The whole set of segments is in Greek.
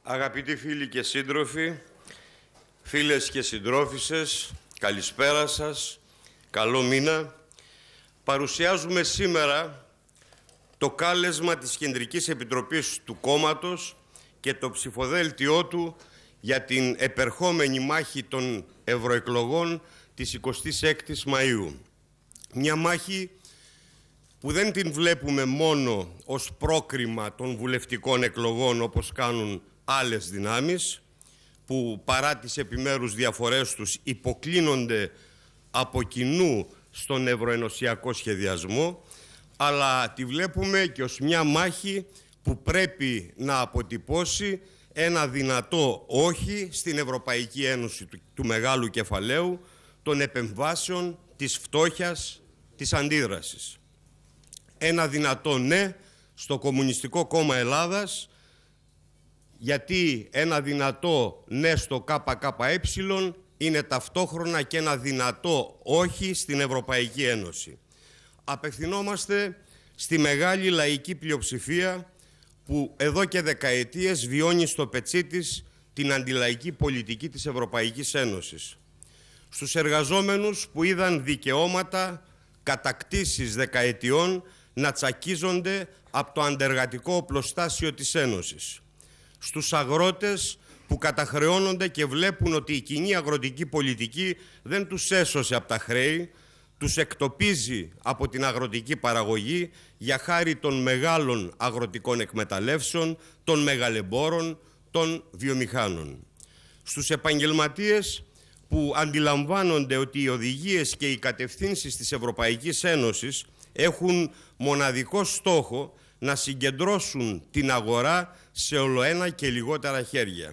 Αγαπητοί φίλοι και σύντροφοι, φίλες και συντρόφισσες, καλησπέρα σας, καλό μήνα. Παρουσιάζουμε σήμερα το κάλεσμα της Κεντρικής Επιτροπής του κόμματος και το ψηφοδέλτιό του για την επερχόμενη μάχη των ευρωεκλογών της 26ης Μαΐου. Μια μάχη που δεν την βλέπουμε μόνο ως πρόκριμα των βουλευτικών εκλογών όπως κάνουν άλλες δυνάμεις που παρά τις επιμέρους διαφορές τους υποκλίνονται από κοινού στον ευρωενωσιακό σχεδιασμό, αλλά τη βλέπουμε και ως μια μάχη που πρέπει να αποτυπώσει ένα δυνατό όχι στην Ευρωπαϊκή Ένωση του μεγάλου κεφαλαίου, των επεμβάσεων, της φτώχειας, της αντίδρασης. Ένα δυνατό ναι στο Κομμουνιστικό Κόμμα Ελλάδας, γιατί ένα δυνατό ναι στο ΚΚΕ είναι ταυτόχρονα και ένα δυνατό όχι στην Ευρωπαϊκή Ένωση. Απευθυνόμαστε στη μεγάλη λαϊκή πλειοψηφία που εδώ και δεκαετίες βιώνει στο πετσί της την αντιλαϊκή πολιτική της Ευρωπαϊκής Ένωσης. Στους εργαζόμενους που είδαν δικαιώματα, κατακτήσεις δεκαετιών να τσακίζονται από το αντεργατικό οπλοστάσιο της Ένωσης. Στους αγρότες που καταχρεώνονται και βλέπουν ότι η κοινή αγροτική πολιτική δεν τους έσωσε από τα χρέη, τους εκτοπίζει από την αγροτική παραγωγή για χάρη των μεγάλων αγροτικών εκμεταλλεύσεων, των μεγαλεμπόρων, των βιομηχάνων. Στους επαγγελματίες που αντιλαμβάνονται ότι οι οδηγίες και οι κατευθύνσεις της Ευρωπαϊκής Ένωσης έχουν μοναδικό στόχο να συγκεντρώσουν την αγορά σε ολοένα και λιγότερα χέρια.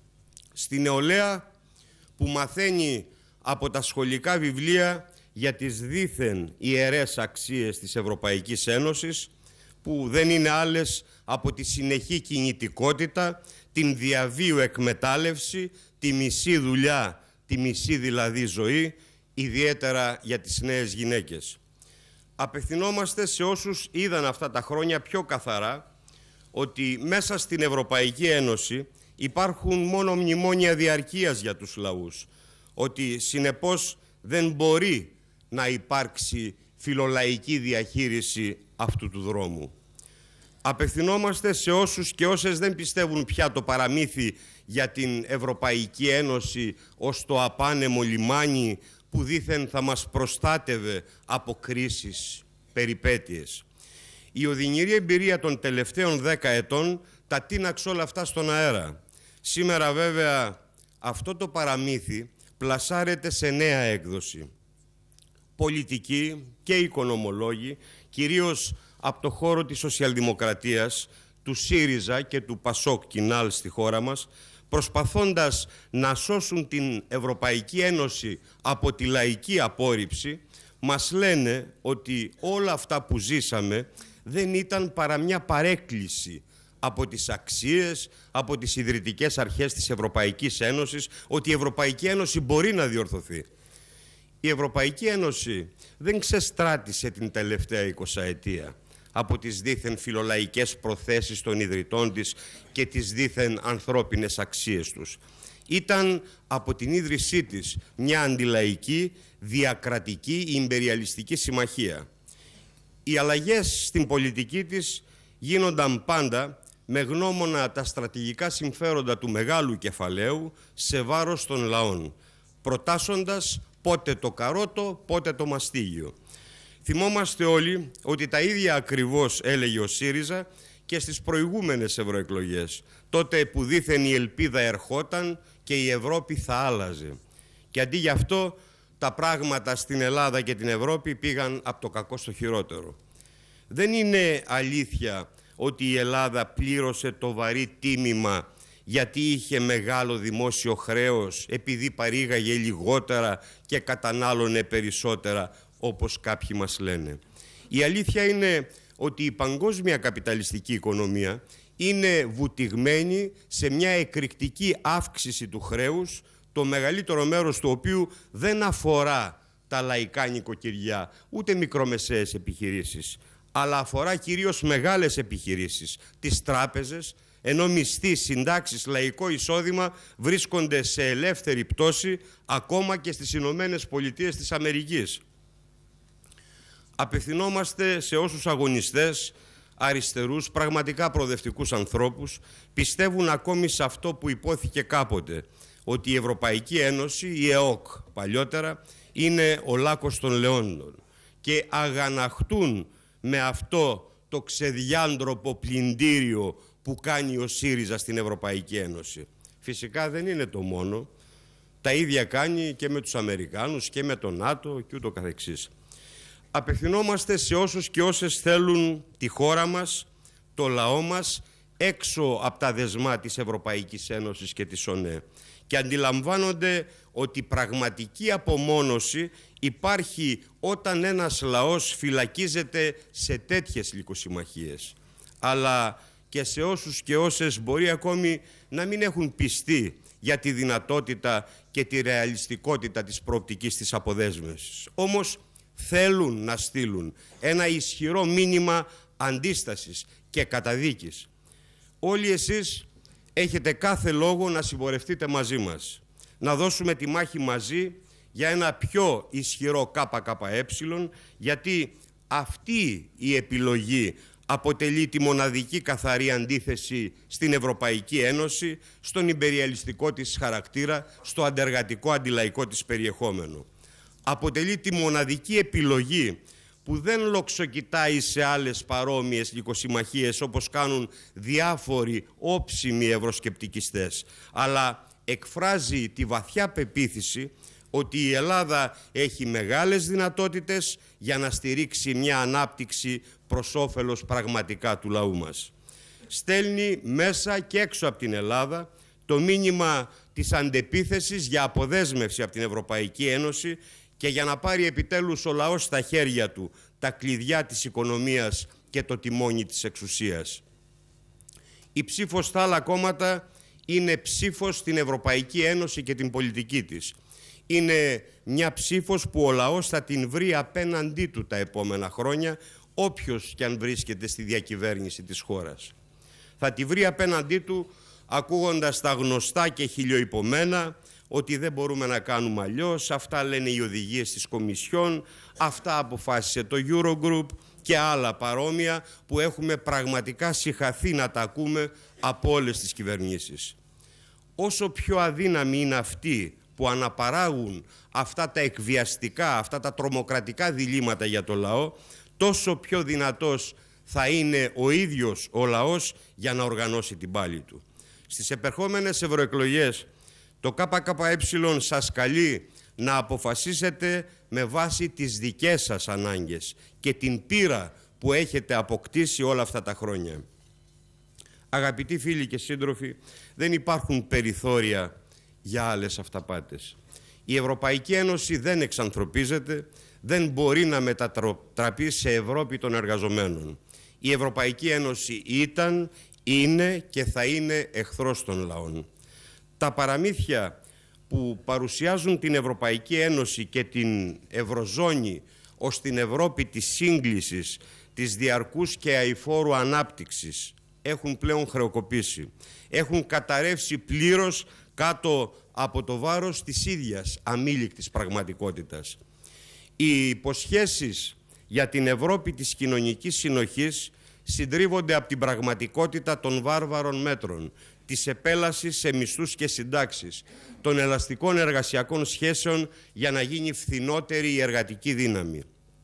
Στη νεολαία που μαθαίνει από τα σχολικά βιβλία για τις δήθεν ιερές αξίες της Ευρωπαϊκής Ένωσης, που δεν είναι άλλες από τη συνεχή κινητικότητα, την διαβίου εκμετάλλευση, τη μισή δουλειά, τη μισή δηλαδή ζωή, ιδιαίτερα για τις νέες γυναίκες. Απευθυνόμαστε σε όσους είδαν αυτά τα χρόνια πιο καθαρά ότι μέσα στην Ευρωπαϊκή Ένωση υπάρχουν μόνο μνημόνια διαρκείας για τους λαούς, ότι συνεπώς δεν μπορεί να υπάρξει φιλολαϊκή διαχείριση αυτού του δρόμου. Απευθυνόμαστε σε όσους και όσες δεν πιστεύουν πια το παραμύθι για την Ευρωπαϊκή Ένωση ως το απάνεμο λιμάνι που δήθεν θα μας προστάτευε από κρίσεις, περιπέτειες. Η οδυνηρή εμπειρία των τελευταίων 10 ετών τα τίναξε όλα αυτά στον αέρα. Σήμερα βέβαια αυτό το παραμύθι πλασάρεται σε νέα έκδοση. Πολιτικοί και οικονομολόγοι, κυρίως από το χώρο της σοσιαλδημοκρατίας, του ΣΥΡΙΖΑ και του ΠΑΣΟΚ Κινάλ στη χώρα μας, προσπαθώντας να σώσουν την Ευρωπαϊκή Ένωση από τη λαϊκή απόρριψη, μας λένε ότι όλα αυτά που ζήσαμε δεν ήταν παρά μια παρέκκληση από τις αξίες, από τις ιδρυτικές αρχές της Ευρωπαϊκής Ένωσης, ότι η Ευρωπαϊκή Ένωση μπορεί να διορθωθεί. Η Ευρωπαϊκή Ένωση δεν ξεστράτησε την τελευταία 20ετία από τις δήθεν φιλολαϊκές προθέσεις των ιδρυτών της και τις δήθεν ανθρώπινες αξίες τους. Ήταν από την ίδρυσή της μια αντιλαϊκή, διακρατική, ιμπεριαλιστική συμμαχία. Οι αλλαγές στην πολιτική της γίνονταν πάντα με γνώμονα τα στρατηγικά συμφέροντα του μεγάλου κεφαλαίου σε βάρος των λαών, προτάσσοντας πότε το καρότο, πότε το μαστίγιο. Θυμόμαστε όλοι ότι τα ίδια ακριβώς έλεγε ο ΣΥΡΙΖΑ και στις προηγούμενες ευρωεκλογές, τότε που δήθεν η ελπίδα ερχόταν και η Ευρώπη θα άλλαζε. Και αντί γι' αυτό τα πράγματα στην Ελλάδα και την Ευρώπη πήγαν από το κακό στο χειρότερο. Δεν είναι αλήθεια ότι η Ελλάδα πλήρωσε το βαρύ τίμημα γιατί είχε μεγάλο δημόσιο χρέος, επειδή παρήγαγε λιγότερα και κατανάλωνε περισσότερα, όπως κάποιοι μας λένε. Η αλήθεια είναι ότι η παγκόσμια καπιταλιστική οικονομία είναι βουτυγμένη σε μια εκρηκτική αύξηση του χρέους, το μεγαλύτερο μέρος του οποίου δεν αφορά τα λαϊκά νοικοκυριά, ούτε μικρομεσαίες επιχειρήσεις, αλλά αφορά κυρίως μεγάλες επιχειρήσεις, τις τράπεζες, ενώ μισθοί, συντάξεις, λαϊκό εισόδημα βρίσκονται σε ελεύθερη πτώση ακόμα και στις Ηνωμένες Πολιτείες της Αμερικής. Απευθυνόμαστε σε όσους αγωνιστές, αριστερούς, πραγματικά προοδευτικούς ανθρώπους, πιστεύουν ακόμη σε αυτό που υπόθηκε κάποτε, ότι η Ευρωπαϊκή Ένωση, η ΕΟΚ παλιότερα, είναι ο λάκκος των λεόντων και αγαναχτούν με αυτό το ξεδιάντροπο πλυντήριο που κάνει ο ΣΥΡΙΖΑ στην Ευρωπαϊκή Ένωση. Φυσικά δεν είναι το μόνο. Τα ίδια κάνει και με τους Αμερικάνους και με το ΝΑΤΟ και ούτω καθεξής. Απευθυνόμαστε σε όσους και όσες θέλουν τη χώρα μας, το λαό μας, έξω από τα δεσμά της Ευρωπαϊκής Ένωσης και της ΟΝΕ και αντιλαμβάνονται ότι πραγματική απομόνωση υπάρχει όταν ένας λαός φυλακίζεται σε τέτοιες λυκοσυμμαχίες, αλλά και σε όσους και όσες μπορεί ακόμη να μην έχουν πιστεί για τη δυνατότητα και τη ρεαλιστικότητα της προοπτικής της αποδέσμευσης. Όμως θέλουν να στείλουν ένα ισχυρό μήνυμα αντίστασης και καταδίκης. Όλοι εσείς έχετε κάθε λόγο να συμπορευτείτε μαζί μας, να δώσουμε τη μάχη μαζί για ένα πιο ισχυρό ΚΚΕ, γιατί αυτή η επιλογή αποτελεί τη μοναδική καθαρή αντίθεση στην Ευρωπαϊκή Ένωση, στον ιμπεριαλιστικό της χαρακτήρα, στο αντεργατικό αντιλαϊκό της περιεχόμενο. Αποτελεί τη μοναδική επιλογή που δεν λοξοκοιτάει σε άλλες παρόμοιες λυκοσυμμαχίες όπως κάνουν διάφοροι όψιμοι ευρωσκεπτικιστές, αλλά εκφράζει τη βαθιά πεποίθηση ότι η Ελλάδα έχει μεγάλες δυνατότητες για να στηρίξει μια ανάπτυξη προς όφελος πραγματικά του λαού μας. Στέλνει μέσα και έξω από την Ελλάδα το μήνυμα της αντεπίθεσης για αποδέσμευση από την Ευρωπαϊκή Ένωση και για να πάρει επιτέλους ο λαός στα χέρια του τα κλειδιά της οικονομίας και το τιμόνι της εξουσίας. Η ψήφος στα άλλα κόμματα είναι ψήφος στην Ευρωπαϊκή Ένωση και την πολιτική της. Είναι μια ψήφος που ο λαός θα την βρει απέναντί του τα επόμενα χρόνια, όποιος και αν βρίσκεται στη διακυβέρνηση της χώρας. Θα τη βρει απέναντί του ακούγοντας τα γνωστά και χιλιοϊπωμένα ότι δεν μπορούμε να κάνουμε αλλιώς, αυτά λένε οι οδηγίες της Κομισιόν, αυτά αποφάσισε το Eurogroup και άλλα παρόμοια που έχουμε πραγματικά συχαθεί να τα ακούμε από όλες τις κυβερνήσεις. Όσο πιο αδύναμοι είναι αυτοί που αναπαράγουν αυτά τα εκβιαστικά, αυτά τα τρομοκρατικά διλήμματα για το λαό, τόσο πιο δυνατός θα είναι ο ίδιος ο λαός για να οργανώσει την πάλη του. Στις επερχόμενες ευρωεκλογές, το ΚΚΕ σας καλεί να αποφασίσετε με βάση τις δικές σας ανάγκες και την πείρα που έχετε αποκτήσει όλα αυτά τα χρόνια. Αγαπητοί φίλοι και σύντροφοι, δεν υπάρχουν περιθώρια για άλλες αυταπάτες. Η Ευρωπαϊκή Ένωση δεν εξανθρωπίζεται, δεν μπορεί να μετατραπεί σε Ευρώπη των εργαζομένων. Η Ευρωπαϊκή Ένωση ήταν, είναι και θα είναι εχθρός των λαών. Τα παραμύθια που παρουσιάζουν την Ευρωπαϊκή Ένωση και την Ευρωζώνη ως την Ευρώπη της σύγκλησης, της διαρκούς και αειφόρου ανάπτυξης έχουν πλέον χρεοκοπήσει. Έχουν καταρρεύσει πλήρως κάτω από το βάρος της ίδιας αμήλικτης πραγματικότητας. Οι υποσχέσεις για την Ευρώπη της κοινωνικής συνοχής συντρίβονται από την πραγματικότητα των βάρβαρων μέτρων, της επέλασης σε μισθούς και συντάξεις, των ελαστικών εργασιακών σχέσεων για να γίνει φθηνότερη η εργατική δύναμη.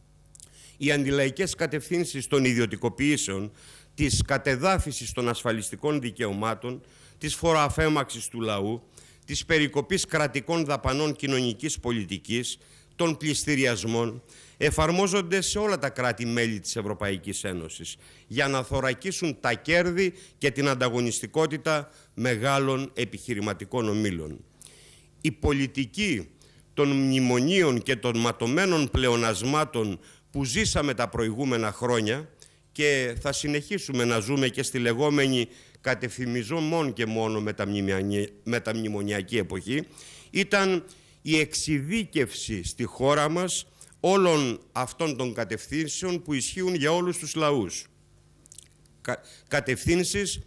Οι αντιλαϊκές κατευθύνσεις των ιδιωτικοποιήσεων, της κατεδάφισης των ασφαλιστικών δικαιωμάτων, της φοροαφέμαξης του λαού, της περικοπής κρατικών δαπανών κοινωνικής πολιτικής, των πληστηριασμών, εφαρμόζονται σε όλα τα κράτη-μέλη της Ευρωπαϊκής Ένωσης για να θωρακίσουν τα κέρδη και την ανταγωνιστικότητα μεγάλων επιχειρηματικών ομίλων. Η πολιτική των μνημονίων και των ματωμένων πλεονασμάτων που ζήσαμε τα προηγούμενα χρόνια και θα συνεχίσουμε να ζούμε και στη λεγόμενη κατεφημιζόμων και μόνο μεταμνημονιακή εποχή, ήταν η εξειδίκευση στη χώρα μας όλων αυτών των κατευθύνσεων που ισχύουν για όλους τους λαούς. Κατευθύνσεις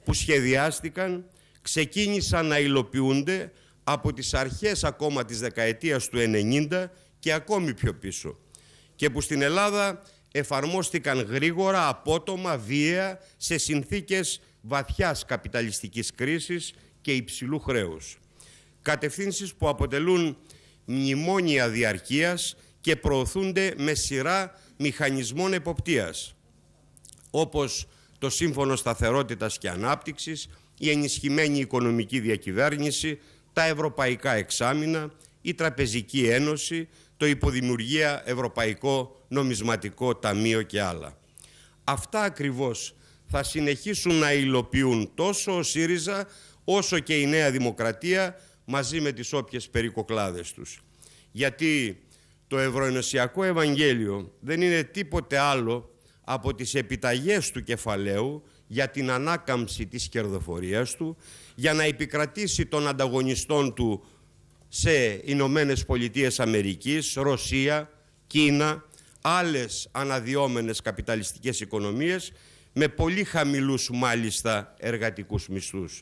που σχεδιάστηκαν, ξεκίνησαν να υλοποιούνται από τις αρχές ακόμα της δεκαετίας του 90 και ακόμη πιο πίσω, και που στην Ελλάδα εφαρμόστηκαν γρήγορα, απότομα, βία, σε συνθήκες βαθιάς καπιταλιστικής κρίσης και υψηλού χρέους. Κατευθύνσεις που αποτελούν μνημόνια διαρκείας και προωθούνται με σειρά μηχανισμών εποπτείας, όπως το Σύμφωνο Σταθερότητας και Ανάπτυξης, η ενισχυμένη οικονομική διακυβέρνηση, τα ευρωπαϊκά εξάμηνα, η Τραπεζική Ένωση, το υποδημιουργία Ευρωπαϊκό Νομισματικό Ταμείο και άλλα. Αυτά ακριβώς θα συνεχίσουν να υλοποιούν τόσο ο ΣΥΡΙΖΑ όσο και η Νέα Δημοκρατία, μαζί με τις όποιες περικοκλάδες τους. Γιατί το ευρωενωσιακό Ευαγγέλιο δεν είναι τίποτε άλλο από τις επιταγές του κεφαλαίου για την ανάκαμψη της κερδοφορίας του, για να επικρατήσει των ανταγωνιστών του σε Ηνωμένες Πολιτείες Αμερικής, Ρωσία, Κίνα, άλλες αναδυόμενες καπιταλιστικές οικονομίες με πολύ χαμηλούς μάλιστα εργατικούς μισθούς.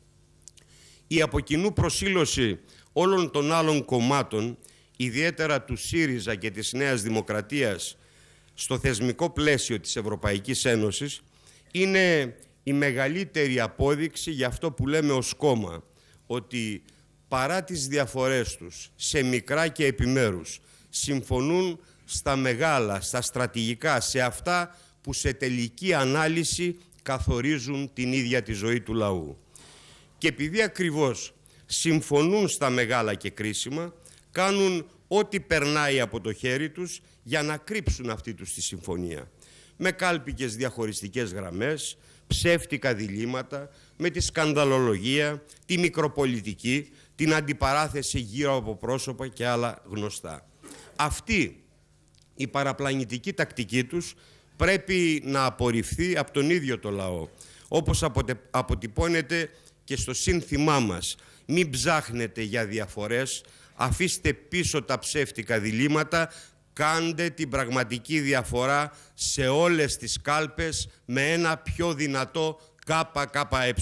Η από κοινού προσήλωση όλων των άλλων κομμάτων, ιδιαίτερα του ΣΥΡΙΖΑ και της Νέας Δημοκρατίας, στο θεσμικό πλαίσιο της Ευρωπαϊκής Ένωσης, είναι η μεγαλύτερη απόδειξη για αυτό που λέμε ως κόμμα, ότι παρά τις διαφορές τους σε μικρά και επιμέρους, συμφωνούν στα μεγάλα, στα στρατηγικά, σε αυτά που σε τελική ανάλυση καθορίζουν την ίδια τη ζωή του λαού. Και επειδή ακριβώς συμφωνούν στα μεγάλα και κρίσιμα, κάνουν ό,τι περνάει από το χέρι τους για να κρύψουν αυτή τους τη συμφωνία. Με κάλπικες διαχωριστικές γραμμές, ψεύτικα διλήμματα, με τη σκανδαλολογία, τη μικροπολιτική, την αντιπαράθεση γύρω από πρόσωπα και άλλα γνωστά. Αυτή η παραπλανητική τακτική τους πρέπει να απορριφθεί από τον ίδιο το λαό, όπως αποτυπώνεται και στο σύνθημά μας. Μην ψάχνετε για διαφορές, αφήστε πίσω τα ψεύτικα διλήμματα, κάντε την πραγματική διαφορά σε όλες τις κάλπες με ένα πιο δυνατό ΚΚΕ.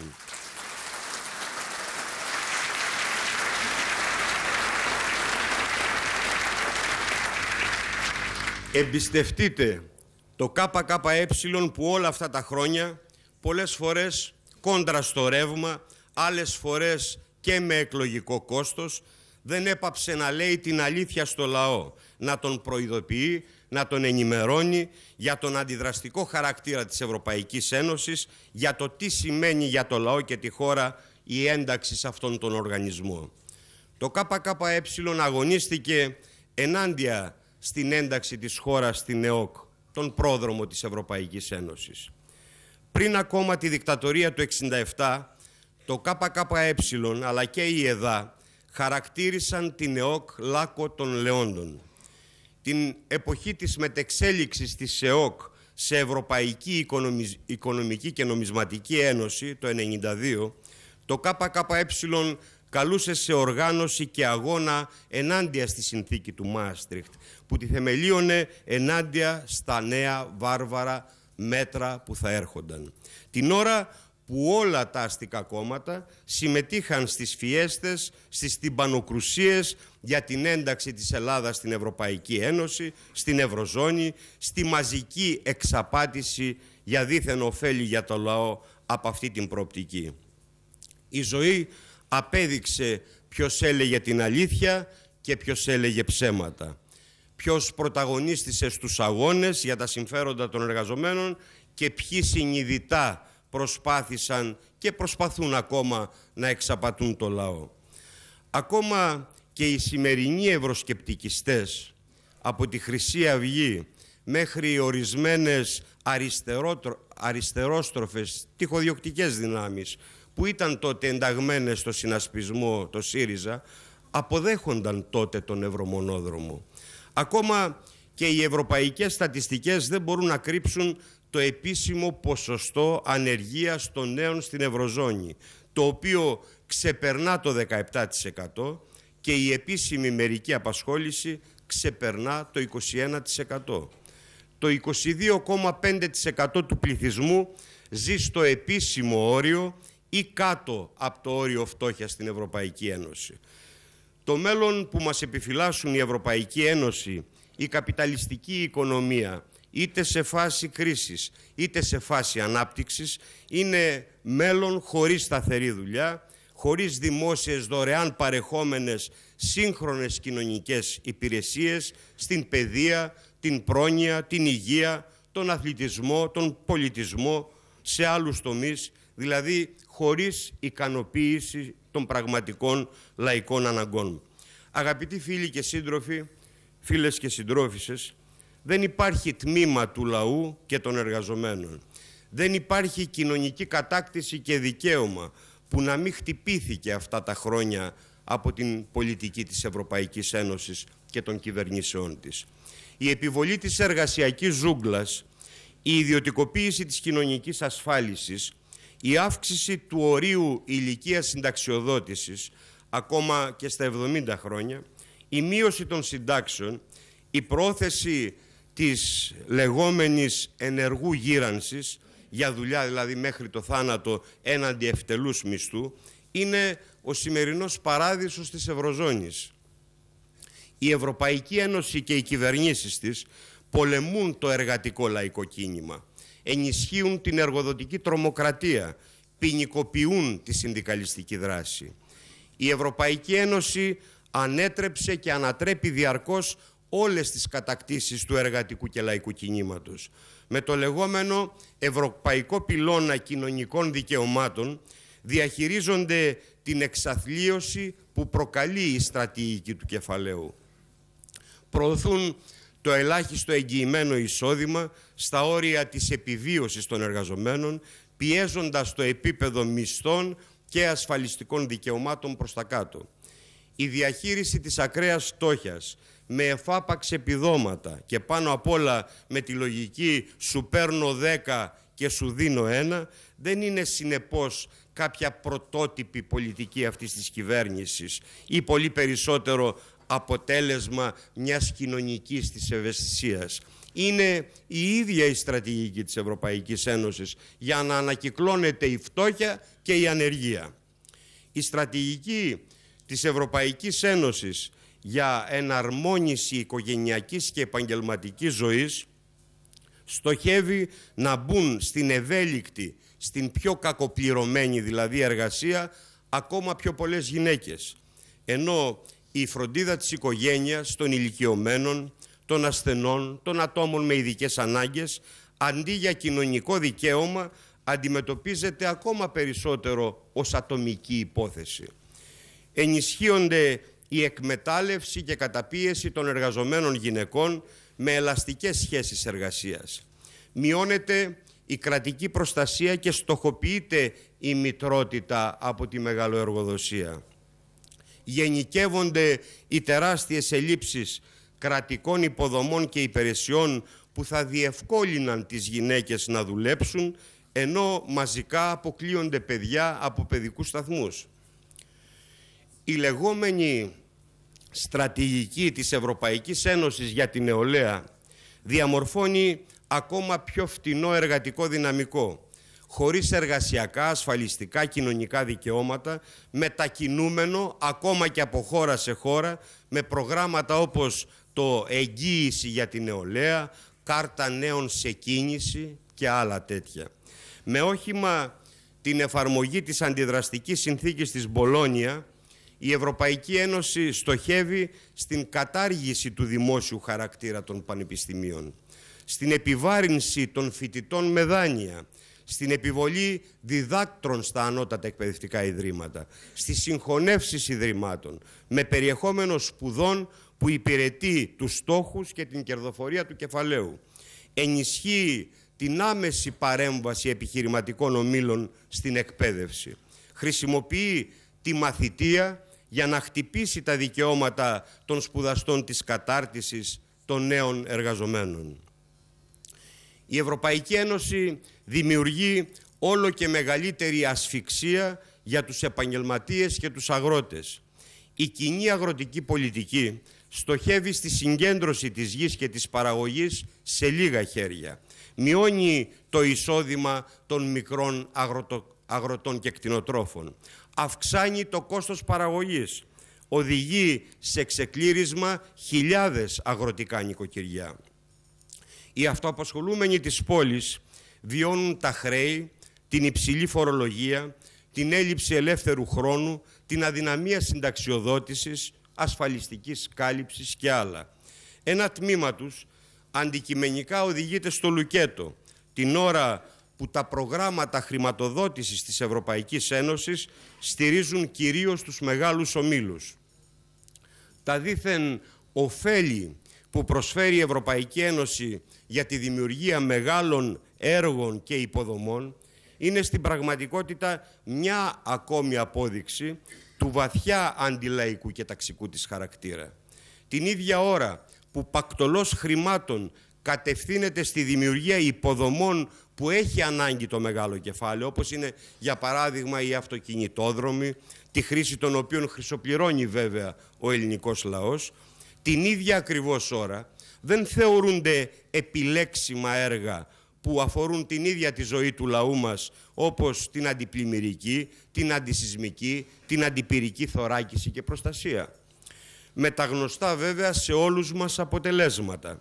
Εμπιστευτείτε το ΚΚΕ που όλα αυτά τα χρόνια, πολλές φορές κόντρα στο ρεύμα, άλλες φορές και με εκλογικό κόστος, δεν έπαψε να λέει την αλήθεια στο λαό, να τον προειδοποιεί, να τον ενημερώνει για τον αντιδραστικό χαρακτήρα της Ευρωπαϊκής Ένωσης, για το τι σημαίνει για το λαό και τη χώρα η ένταξη σε αυτόν τον οργανισμό. Το ΚΚΕ αγωνίστηκε ενάντια στην ένταξη της χώρας στην ΕΟΚ, τον πρόδρομο της Ευρωπαϊκής Ένωσης. Πριν ακόμα τη δικτατορία του 1967, το ΚΚΕ αλλά και η ΕΔΑ χαρακτήρισαν την ΕΟΚ λάκκο των λεόντων. Την εποχή της μετεξέλιξης της ΕΟΚ σε Ευρωπαϊκή Οικονομική και Νομισματική Ένωση το 1992, το ΚΚΕ καλούσε σε οργάνωση και αγώνα ενάντια στη συνθήκη του Μάστριχτ, που τη θεμελίωνε ενάντια στα νέα βάρβαρα μέτρα που θα έρχονταν. Την ώρα που όλα τα αστικά κόμματα συμμετείχαν στις φιέστες, στις τυμπανοκρουσίες για την ένταξη της Ελλάδας στην Ευρωπαϊκή Ένωση, στην Ευρωζώνη, στη μαζική εξαπάτηση για δίθεν ωφέλη για το λαό από αυτή την προοπτική. Η ζωή απέδειξε ποιος έλεγε την αλήθεια και ποιος έλεγε ψέματα. Ποιος πρωταγωνίστησε στους αγώνες για τα συμφέροντα των εργαζομένων και ποιοι συνειδητά προσπάθησαν και προσπαθούν ακόμα να εξαπατούν το λαό. Ακόμα και οι σημερινοί ευρωσκεπτικιστές, από τη Χρυσή Αυγή μέχρι ορισμένες αριστερόστροφες τυχοδιοκτικές δυνάμεις που ήταν τότε ενταγμένες στο συνασπισμό το ΣΥΡΙΖΑ, αποδέχονταν τότε τον ευρωμονόδρομο. Ακόμα και οι ευρωπαϊκές στατιστικές δεν μπορούν να κρύψουν το επίσημο ποσοστό ανεργίας των νέων στην Ευρωζώνη, το οποίο ξεπερνά το 17% και η επίσημη μερική απασχόληση ξεπερνά το 21%. Το 22,5% του πληθυσμού ζει στο επίσημο όριο ή κάτω από το όριο φτώχειας στην Ευρωπαϊκή Ένωση. Το μέλλον που μας επιφυλάσσουν η Ευρωπαϊκή Ένωση, η καπιταλιστική οικονομία, είτε σε φάση κρίσης, είτε σε φάση ανάπτυξης, είναι μέλλον χωρίς σταθερή δουλειά, χωρίς δημόσιες δωρεάν παρεχόμενες σύγχρονες κοινωνικές υπηρεσίες στην παιδεία, την πρόνοια, την υγεία, τον αθλητισμό, τον πολιτισμό, σε άλλους τομείς, δηλαδή χωρίς ικανοποίηση των πραγματικών λαϊκών αναγκών. Αγαπητοί φίλοι και σύντροφοι, φίλες και συντρόφισσες, δεν υπάρχει τμήμα του λαού και των εργαζομένων. Δεν υπάρχει κοινωνική κατάκτηση και δικαίωμα που να μην χτυπήθηκε αυτά τα χρόνια από την πολιτική της Ευρωπαϊκής Ένωσης και των κυβερνήσεών της. Η επιβολή της εργασιακής ζούγκλας, η ιδιωτικοποίηση της κοινωνικής ασφάλισης, η αύξηση του ορίου ηλικίας συνταξιοδότησης, ακόμα και στα 70 χρόνια, η μείωση των συντάξεων, η πρόθεση της λεγόμενης ενεργού γύρανσης, για δουλειά δηλαδή μέχρι το θάνατο έναντι ευτελούς μισθού, είναι ο σημερινός παράδεισος της Ευρωζώνης. Η Ευρωπαϊκή Ένωση και οι κυβερνήσεις της πολεμούν το εργατικό λαϊκό κίνημα, ενισχύουν την εργοδοτική τρομοκρατία, ποινικοποιούν τη συνδικαλιστική δράση. Η Ευρωπαϊκή Ένωση ανέτρεψε και ανατρέπει διαρκώς όλες τις κατακτήσεις του εργατικού και λαϊκού κινήματος. Με το λεγόμενο Ευρωπαϊκό Πυλώνα Κοινωνικών Δικαιωμάτων διαχειρίζονται την εξαθλίωση που προκαλεί η στρατηγική του κεφαλαίου. Προωθούν το ελάχιστο εγγυημένο εισόδημα στα όρια της επιβίωσης των εργαζομένων, πιέζοντας το επίπεδο μισθών και ασφαλιστικών δικαιωμάτων προς τα κάτω. Η διαχείριση της ακραίας φτώχειας με εφάπαξ επιδόματα και πάνω απ' όλα με τη λογική «σου παίρνω 10 και σου δίνω 1» δεν είναι συνεπώς κάποια πρωτότυπη πολιτική αυτής της κυβέρνησης ή πολύ περισσότερο αποτέλεσμα μιας κοινωνικής της ευαισθησίας. Είναι η ίδια η στρατηγική της Ευρωπαϊκής Ένωσης για να ανακυκλώνεται η φτώχεια και η ανεργία. Η στρατηγική της Ευρωπαϊκής Ένωσης για εναρμόνιση οικογενειακής και επαγγελματικής ζωής στοχεύει να μπουν στην ευέλικτη, στην πιο κακοπληρωμένη δηλαδή εργασία ακόμα πιο πολλές γυναίκες, ενώ η φροντίδα της οικογένειας, των ηλικιωμένων, των ασθενών, των ατόμων με ειδικές ανάγκες, αντί για κοινωνικό δικαίωμα, αντιμετωπίζεται ακόμα περισσότερο ως ατομική υπόθεση. Ενισχύονται η εκμετάλλευση και καταπίεση των εργαζομένων γυναικών με ελαστικές σχέσεις εργασίας. Μειώνεται η κρατική προστασία και στοχοποιείται η μητρότητα από τη μεγαλοεργοδοσία. Γενικεύονται οι τεράστιες ελλείψεις κρατικών υποδομών και υπηρεσιών που θα διευκόλυναν τις γυναίκες να δουλέψουν, ενώ μαζικά αποκλείονται παιδιά από παιδικούς σταθμούς. Η λεγόμενη στρατηγική της Ευρωπαϊκής Ένωσης για την νεολαία διαμορφώνει ακόμα πιο φτηνό εργατικό δυναμικό, χωρίς εργασιακά, ασφαλιστικά, κοινωνικά δικαιώματα, μετακινούμενο ακόμα και από χώρα σε χώρα, με προγράμματα όπως το εγγύηση για την νεολαία, κάρτα νέων σε κίνηση και άλλα τέτοια. Με όχημα την εφαρμογή της αντιδραστικής συνθήκης της Μπολόνια, η Ευρωπαϊκή Ένωση στοχεύει στην κατάργηση του δημόσιου χαρακτήρα των πανεπιστημίων, στην επιβάρυνση των φοιτητών με δάνεια, στην επιβολή διδάκτρων στα ανώτατα εκπαιδευτικά ιδρύματα, στις συγχωνεύσεις ιδρυμάτων, με περιεχόμενο σπουδών που υπηρετεί τους στόχους και την κερδοφορία του κεφαλαίου. Ενισχύει την άμεση παρέμβαση επιχειρηματικών ομίλων στην εκπαίδευση. Χρησιμοποιεί τη μαθητεία για να χτυπήσει τα δικαιώματα των σπουδαστών της κατάρτισης των νέων εργαζομένων. Η Ευρωπαϊκή Ένωση δημιουργεί όλο και μεγαλύτερη ασφυξία για τους επαγγελματίες και τους αγρότες. Η κοινή αγροτική πολιτική στοχεύει στη συγκέντρωση της γης και της παραγωγής σε λίγα χέρια. Μειώνει το εισόδημα των μικρών αγροτών και κτηνοτρόφων. Αυξάνει το κόστος παραγωγής. Οδηγεί σε ξεκλήρισμα χιλιάδες αγροτικά νοικοκυριά. Οι αυτοαπασχολούμενοι της πόλης βιώνουν τα χρέη, την υψηλή φορολογία, την έλλειψη ελεύθερου χρόνου, την αδυναμία συνταξιοδότησης, ασφαλιστικής κάλυψης και άλλα. Ένα τμήμα τους αντικειμενικά οδηγείται στο λουκέτο, την ώρα που τα προγράμματα χρηματοδότησης της Ευρωπαϊκής Ένωσης στηρίζουν κυρίως τους μεγάλους ομίλους. Τα δήθεν ωφέλη που προσφέρει η Ευρωπαϊκή Ένωση για τη δημιουργία μεγάλων έργων και υποδομών είναι στην πραγματικότητα μια ακόμη απόδειξη του βαθιά αντιλαϊκού και ταξικού της χαρακτήρα. Την ίδια ώρα που πακτολός χρημάτων κατευθύνεται στη δημιουργία υποδομών που έχει ανάγκη το μεγάλο κεφάλαιο, όπως είναι για παράδειγμα οι αυτοκινητόδρομοι, τη χρήση των οποίων χρυσοπληρώνει βέβαια ο ελληνικός λαός, την ίδια ακριβώς ώρα δεν θεωρούνται επιλέξιμα έργα που αφορούν την ίδια τη ζωή του λαού μας, όπως την αντιπλημμυρική, την αντισυσμική, την αντιπυρική θωράκιση και προστασία. Με τα γνωστά βέβαια σε όλους μας αποτελέσματα.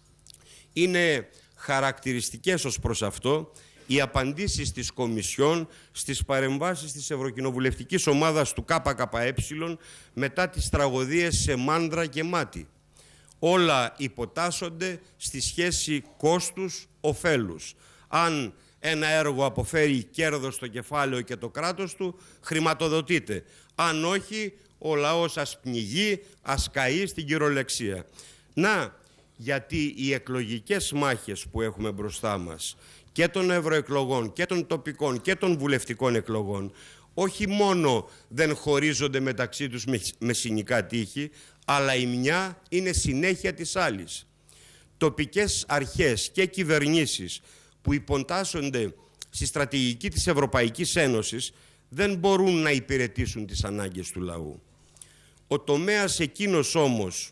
Είναι χαρακτηριστικές ως προς αυτό οι απαντήσεις της Κομισιόν στις παρεμβάσεις της Ευρωκοινοβουλευτικής Ομάδας του ΚΚΕ μετά τις τραγωδίες σε Μάνδρα και Μάτι. Όλα υποτάσσονται στη σχέση κόστους-οφέλους. Αν ένα έργο αποφέρει κέρδος στο κεφάλαιο και το κράτος του, χρηματοδοτείται. Αν όχι, ο λαός ας πνιγεί, ας καεί στην κυριολεξία. Να, γιατί οι εκλογικές μάχες που έχουμε μπροστά μας και των ευρωεκλογών και των τοπικών και των βουλευτικών εκλογών όχι μόνο δεν χωρίζονται μεταξύ τους με συνοικά τείχη, αλλά η μια είναι συνέχεια της άλλης. Τοπικές αρχές και κυβερνήσεις που υποτάσσονται στη στρατηγική της Ευρωπαϊκής Ένωσης δεν μπορούν να υπηρετήσουν τις ανάγκες του λαού. Ο τομέας εκείνος όμως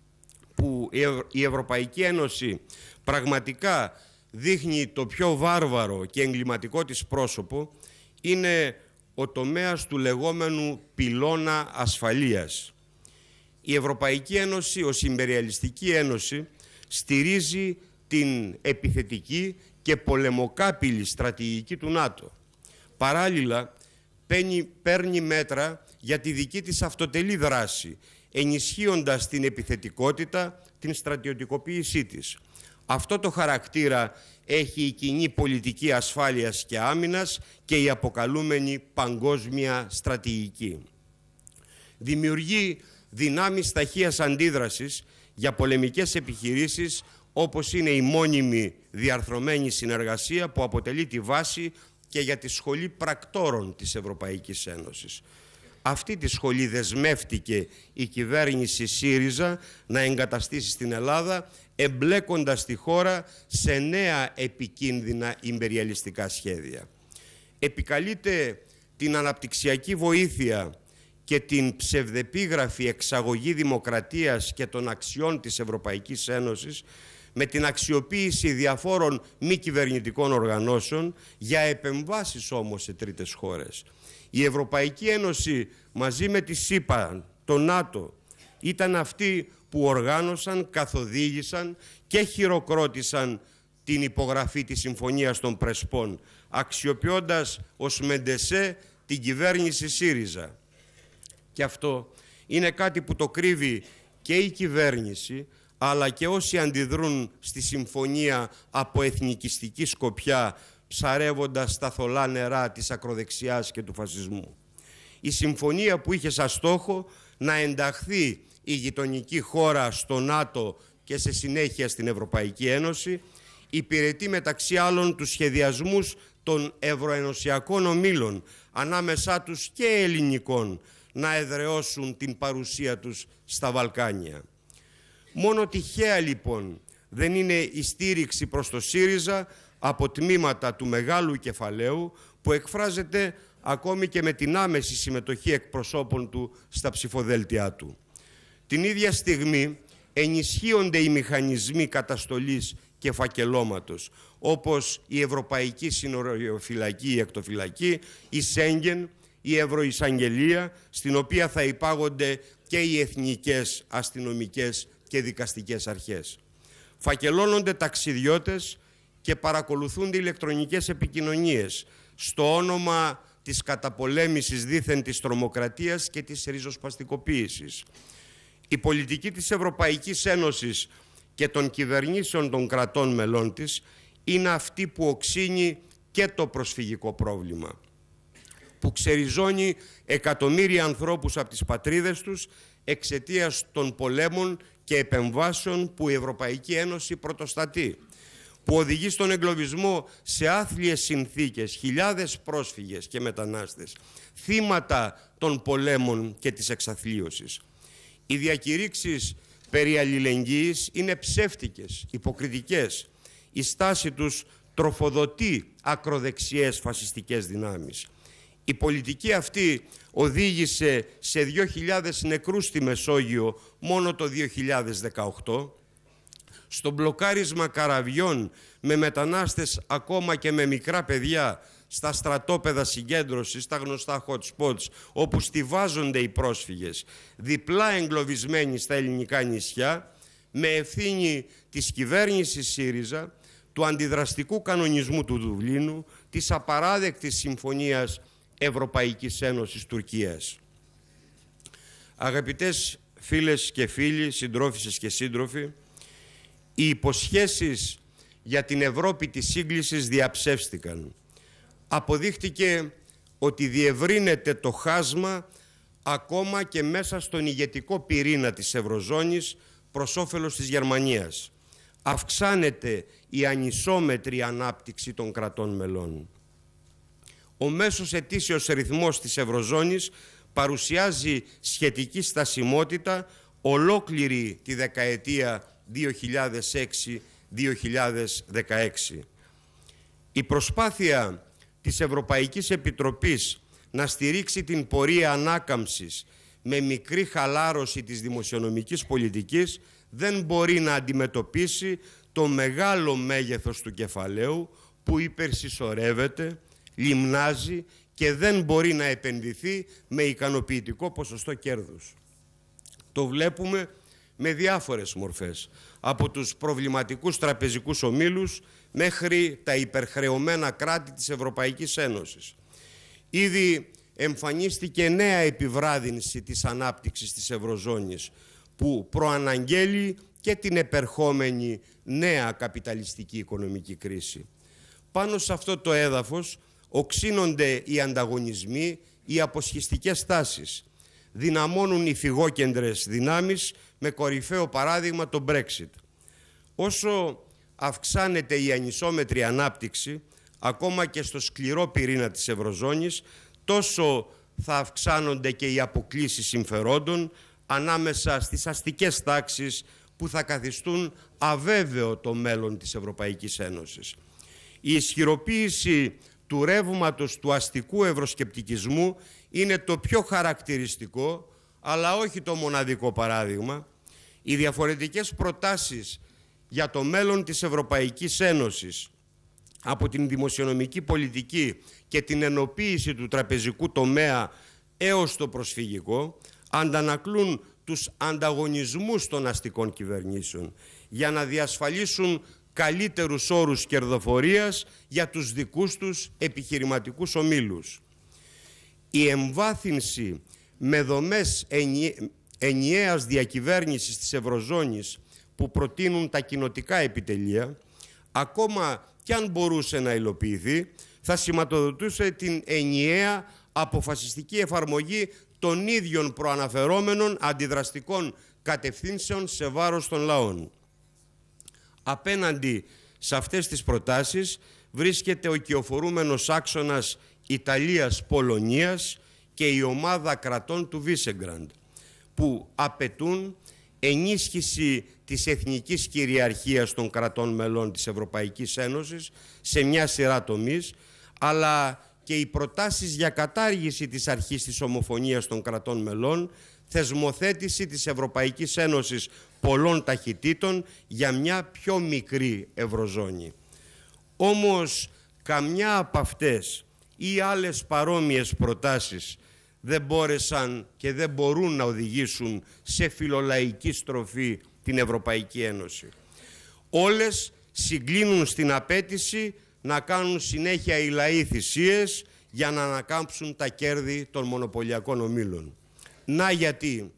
που η Ευρωπαϊκή Ένωση πραγματικά δείχνει το πιο βάρβαρο και εγκληματικό της πρόσωπο είναι ο τομέας του λεγόμενου πυλώνα ασφαλείας. Η Ευρωπαϊκή Ένωση ως Ιμπεριαλιστική Ένωση στηρίζει την επιθετική και πολεμοκάπηλη στρατηγική του ΝΑΤΟ. Παράλληλα, παίρνει μέτρα για τη δική της αυτοτελή δράση, ενισχύοντας την επιθετικότητα, την στρατιωτικοποίησή της. Αυτό το χαρακτήρα έχει η κοινή πολιτική ασφάλειας και άμυνας και η αποκαλούμενη παγκόσμια στρατηγική. Δημιουργεί δυνάμεις ταχείας αντίδρασης για πολεμικές επιχειρήσεις, όπως είναι η μόνιμη διαρθρωμένη συνεργασία που αποτελεί τη βάση και για τη Σχολή Πρακτόρων της Ευρωπαϊκής Ένωσης. Αυτή τη σχολή δεσμεύτηκε η κυβέρνηση ΣΥΡΙΖΑ να εγκαταστήσει στην Ελλάδα, εμπλέκοντας τη χώρα σε νέα επικίνδυνα ιμπεριαλιστικά σχέδια. Επικαλείται την αναπτυξιακή βοήθεια και την ψευδεπίγραφη εξαγωγή δημοκρατίας και των αξιών της Ευρωπαϊκής Ένωσης με την αξιοποίηση διαφόρων μη κυβερνητικών οργανώσεων για επεμβάσεις όμως σε τρίτες χώρες. Η Ευρωπαϊκή Ένωση μαζί με τη ΣΥΠΑ, το ΝΑΤΟ, ήταν αυτοί που οργάνωσαν, καθοδήγησαν και χειροκρότησαν την υπογραφή της Συμφωνίας των Πρεσπών, αξιοποιώντας ως μεντεσέ την κυβέρνηση ΣΥΡΙΖΑ. Και αυτό είναι κάτι που το κρύβει και η κυβέρνηση, αλλά και όσοι αντιδρούν στη συμφωνία από εθνικιστική σκοπιά, ψαρεύοντας τα θολά νερά της ακροδεξιάς και του φασισμού. Η συμφωνία που είχε σαν στόχο να ενταχθεί η γειτονική χώρα στο ΝΑΤΟ και σε συνέχεια στην Ευρωπαϊκή Ένωση, υπηρετεί μεταξύ άλλων τους σχεδιασμούς των ευρωενωσιακών ομίλων, ανάμεσά τους και ελληνικών, να εδραιώσουν την παρουσία τους στα Βαλκάνια. Μόνο τυχαία λοιπόν δεν είναι η στήριξη προς το ΣΥΡΙΖΑ από τμήματα του μεγάλου κεφαλαίου που εκφράζεται ακόμη και με την άμεση συμμετοχή εκπροσώπων του στα ψηφοδέλτια του. Την ίδια στιγμή ενισχύονται οι μηχανισμοί καταστολής και φακελώματος, όπως η Ευρωπαϊκή Συνοριοφυλακή, η Εκτοφυλακή, η Σέγγεν, η Ευρωεισαγγελία, στην οποία θα υπάγονται και οι εθνικές αστυνομικές και δικαστικές αρχές. Φακελώνονται ταξιδιώτες και παρακολουθούνται ηλεκτρονικές επικοινωνίες στο όνομα της καταπολέμησης δήθεν της τρομοκρατίας και της ριζοσπαστικοποίησης. Η πολιτική της Ευρωπαϊκής Ένωσης και των κυβερνήσεων των κρατών μελών της είναι αυτή που οξύνει και το προσφυγικό πρόβλημα, που ξεριζώνει εκατομμύρια ανθρώπους από τις πατρίδες τους εξαιτίας των πολέμων και επεμβάσεων που η Ευρωπαϊκή Ένωση πρωτοστατεί, που οδηγεί στον εγκλωβισμό σε άθλιες συνθήκες χιλιάδες πρόσφυγες και μετανάστες, θύματα των πολέμων και της εξαθλίωσης. Οι διακηρύξεις περί αλληλεγγύης είναι ψεύτικες, υποκριτικές. Η στάση τους τροφοδοτεί ακροδεξιές φασιστικές δυνάμεις. Η πολιτική αυτή οδήγησε σε 2.000 νεκρούς στη Μεσόγειο μόνο το 2018, στο μπλοκάρισμα καραβιών με μετανάστες ακόμα και με μικρά παιδιά στα στρατόπεδα συγκέντρωσης, στα γνωστά hot spots, όπου στιβάζονται οι πρόσφυγες, διπλά εγκλωβισμένοι στα ελληνικά νησιά, με ευθύνη της κυβέρνησης ΣΥΡΙΖΑ, του αντιδραστικού κανονισμού του Δουβλίνου, της απαράδεκτης συμφωνίας Ευρωπαϊκής Ένωσης Τουρκίας. Αγαπητές φίλες και φίλοι, συντρόφισσες και σύντροφοι, οι υποσχέσεις για την Ευρώπη της σύγκλησης διαψεύστηκαν. Αποδείχτηκε ότι διευρύνεται το χάσμα ακόμα και μέσα στον ηγετικό πυρήνα της Ευρωζώνης προς όφελος της Γερμανίας. Αυξάνεται η ανισόμετρη ανάπτυξη των κρατών μελών. Ο μέσος ετήσιος ρυθμός της Ευρωζώνης παρουσιάζει σχετική στασιμότητα ολόκληρη τη δεκαετία 2006-2016. Η προσπάθεια της Ευρωπαϊκής Επιτροπής να στηρίξει την πορεία ανάκαμψης με μικρή χαλάρωση της δημοσιονομικής πολιτικής δεν μπορεί να αντιμετωπίσει το μεγάλο μέγεθος του κεφαλαίου που υπερσυσσωρεύεται, λιμνάζει και δεν μπορεί να επενδυθεί με ικανοποιητικό ποσοστό κέρδους. Το βλέπουμε με διάφορες μορφές, από τους προβληματικούς τραπεζικούς ομίλους μέχρι τα υπερχρεωμένα κράτη της Ευρωπαϊκής Ένωσης. Ήδη εμφανίστηκε νέα επιβράδυνση της ανάπτυξης της Ευρωζώνης, που προαναγγέλει και την επερχόμενη νέα καπιταλιστική οικονομική κρίση. Πάνω σε αυτό το έδαφος οξύνονται οι ανταγωνισμοί, οι αποσχιστικές τάσεις. Δυναμώνουν οι φυγόκεντρες δυνάμεις, με κορυφαίο παράδειγμα το Brexit. Όσο αυξάνεται η ανισόμετρη ανάπτυξη, ακόμα και στο σκληρό πυρήνα της Ευρωζώνης, τόσο θα αυξάνονται και οι αποκλίσεις συμφερόντων ανάμεσα στις αστικές τάξεις που θα καθιστούν αβέβαιο το μέλλον της Ευρωπαϊκής Ένωσης. Η ισχυροποίηση του ρεύματος του αστικού ευρωσκεπτικισμού είναι το πιο χαρακτηριστικό, αλλά όχι το μοναδικό παράδειγμα. Οι διαφορετικές προτάσεις για το μέλλον της Ευρωπαϊκής Ένωσης, από την δημοσιονομική πολιτική και την ενοποίηση του τραπεζικού τομέα έως το προσφυγικό, αντανακλούν τους ανταγωνισμούς των αστικών κυβερνήσεων για να διασφαλίσουν καλύτερους όρους κερδοφορίας για τους δικούς τους επιχειρηματικούς ομίλους. Η εμβάθυνση με δομές ενιαίας διακυβέρνησης της Ευρωζώνης που προτείνουν τα κοινοτικά επιτελεία, ακόμα κι αν μπορούσε να υλοποιηθεί, θα σηματοδοτούσε την ενιαία αποφασιστική εφαρμογή των ίδιων προαναφερόμενων αντιδραστικών κατευθύνσεων σε βάρος των λαών. Απέναντι σε αυτές τις προτάσεις βρίσκεται ο οικειοφορούμενος άξονας Ιταλίας-Πολωνίας και η ομάδα κρατών του Βίσεγκραντ, που απαιτούν ενίσχυση της εθνικής κυριαρχίας των κρατών μελών της Ευρωπαϊκής Ένωσης σε μια σειρά τομείς, αλλά και οι προτάσεις για κατάργηση της αρχής της ομοφωνίας των κρατών μελών, θεσμοθέτηση της Ευρωπαϊκής Ένωσης πολλών ταχυτήτων για μια πιο μικρή ευρωζώνη. Όμως καμιά από αυτές ή άλλες παρόμοιες προτάσεις δεν μπόρεσαν και δεν μπορούν να οδηγήσουν σε φιλολαϊκή στροφή την Ευρωπαϊκή Ένωση. Όλες συγκλίνουν στην απέτηση να κάνουν συνέχεια οι λαοί θυσίες για να ανακάμψουν τα κέρδη των μονοπωλιακών ομίλων. Να γιατί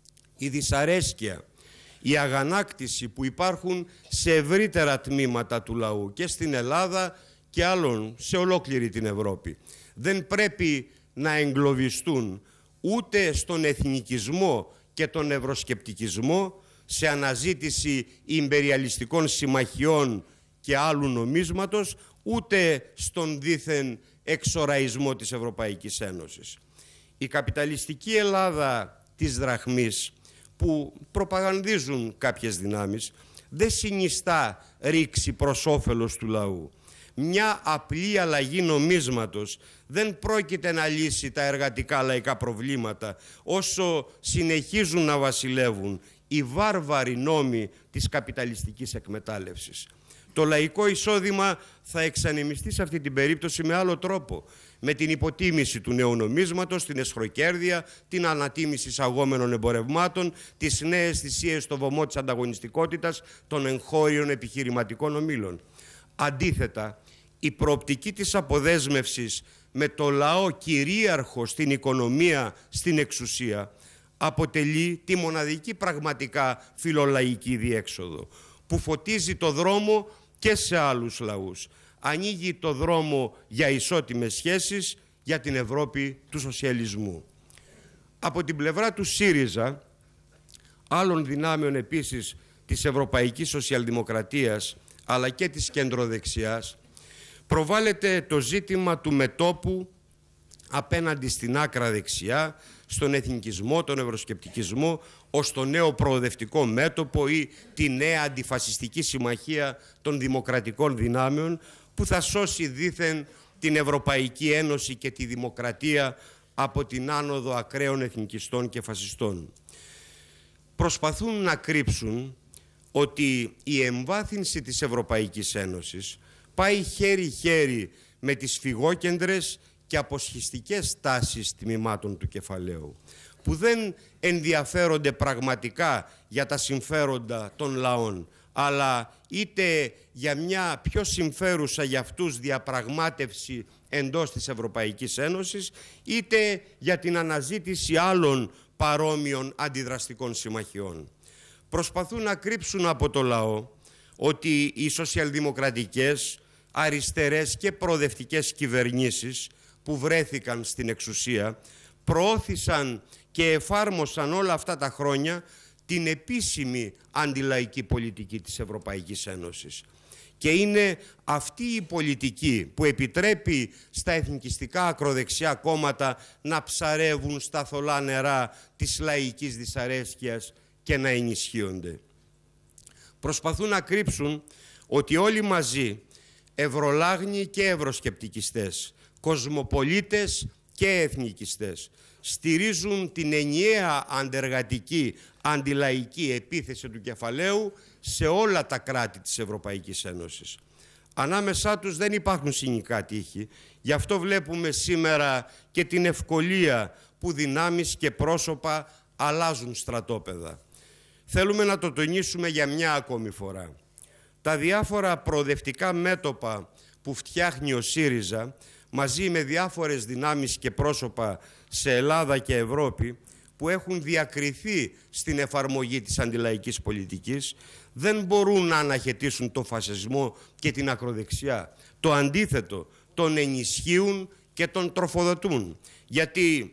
η δυσαρέσκεια, η αγανάκτηση που υπάρχουν σε ευρύτερα τμήματα του λαού και στην Ελλάδα και άλλων σε ολόκληρη την Ευρώπη δεν πρέπει να εγκλωβιστούν ούτε στον εθνικισμό και τον ευρωσκεπτικισμό, σε αναζήτηση ιμπεριαλιστικών συμμαχιών και άλλου νομίσματος, ούτε στον δήθεν εξοραϊσμό της Ευρωπαϊκής Ένωσης. Η καπιταλιστική Ελλάδα της δραχμής, που προπαγανδίζουν κάποιες δυνάμεις, δεν συνιστά ρήξη προς όφελος του λαού. Μια απλή αλλαγή νομίσματος δεν πρόκειται να λύσει τα εργατικά λαϊκά προβλήματα όσο συνεχίζουν να βασιλεύουν οι βάρβαροι νόμοι της καπιταλιστικής εκμετάλλευσης. Το λαϊκό εισόδημα θα εξανεμιστεί σε αυτή την περίπτωση με άλλο τρόπο, με την υποτίμηση του νέου νομίσματος, την εσχροκέρδεια, την ανατίμηση εισαγόμενων εμπορευμάτων, τις νέες θυσίες στο βωμό της ανταγωνιστικότητας των εγχώριων επιχειρηματικών ομίλων. Αντίθετα, η προοπτική της αποδέσμευσης με το λαό κυρίαρχο στην οικονομία, στην εξουσία, αποτελεί τη μοναδική πραγματικά φιλολαϊκή διέξοδο, που φωτίζει το δρόμο και σε άλλους λαούς. Ανοίγει το δρόμο για ισότιμες σχέσεις για την Ευρώπη του σοσιαλισμού. Από την πλευρά του ΣΥΡΙΖΑ, άλλων δυνάμεων επίσης της Ευρωπαϊκής Σοσιαλδημοκρατίας αλλά και της κεντροδεξιάς, προβάλλεται το ζήτημα του μετώπου απέναντι στην άκρα δεξιά, στον εθνικισμό, τον ευρωσκεπτικισμό, ως το νέο προοδευτικό μέτωπο ή τη νέα αντιφασιστική συμμαχία των δημοκρατικών δυνάμεων που θα σώσει δήθεν την Ευρωπαϊκή Ένωση και τη δημοκρατία από την άνοδο ακραίων εθνικιστών και φασιστών. Προσπαθούν να κρύψουν ότι η εμβάθυνση της Ευρωπαϊκής Ένωσης πάει χέρι-χέρι με τις φυγόκεντρες και αποσχιστικές τάσεις τμήματων του κεφαλαίου, που δεν ενδιαφέρονται πραγματικά για τα συμφέροντα των λαών, αλλά είτε για μια πιο συμφέρουσα για αυτούς διαπραγμάτευση εντός της Ευρωπαϊκής Ένωσης, είτε για την αναζήτηση άλλων παρόμοιων αντιδραστικών συμμαχιών. Προσπαθούν να κρύψουν από το λαό ότι οι σοσιαλδημοκρατικές, αριστερές και προοδευτικές κυβερνήσεις που βρέθηκαν στην εξουσία προώθησαν και εφάρμοσαν όλα αυτά τα χρόνια την επίσημη αντιλαϊκή πολιτική της Ευρωπαϊκής Ένωσης. Και είναι αυτή η πολιτική που επιτρέπει στα εθνικιστικά ακροδεξιά κόμματα να ψαρεύουν στα θολά νερά της λαϊκής δυσαρέσκειας και να ενισχύονται. Προσπαθούν να κρύψουν ότι όλοι μαζί, ευρωλάγνοι και ευρωσκεπτικιστές, κοσμοπολίτες και εθνικιστές, στηρίζουν την ενιαία αντεργατική αντιλαϊκή επίθεση του κεφαλαίου σε όλα τα κράτη της Ευρωπαϊκής Ένωσης. Ανάμεσά τους δεν υπάρχουν συνοικά τείχη, γι' αυτό βλέπουμε σήμερα και την ευκολία που δυνάμεις και πρόσωπα αλλάζουν στρατόπεδα. Θέλουμε να το τονίσουμε για μια ακόμη φορά. Τα διάφορα προοδευτικά μέτωπα που φτιάχνει ο ΣΥΡΙΖΑ μαζί με διάφορες δυνάμεις και πρόσωπα σε Ελλάδα και Ευρώπη που έχουν διακριθεί στην εφαρμογή της αντιλαϊκής πολιτικής δεν μπορούν να αναχαιτήσουν τον φασισμό και την ακροδεξιά. Το αντίθετο, τον ενισχύουν και τον τροφοδοτούν. Γιατί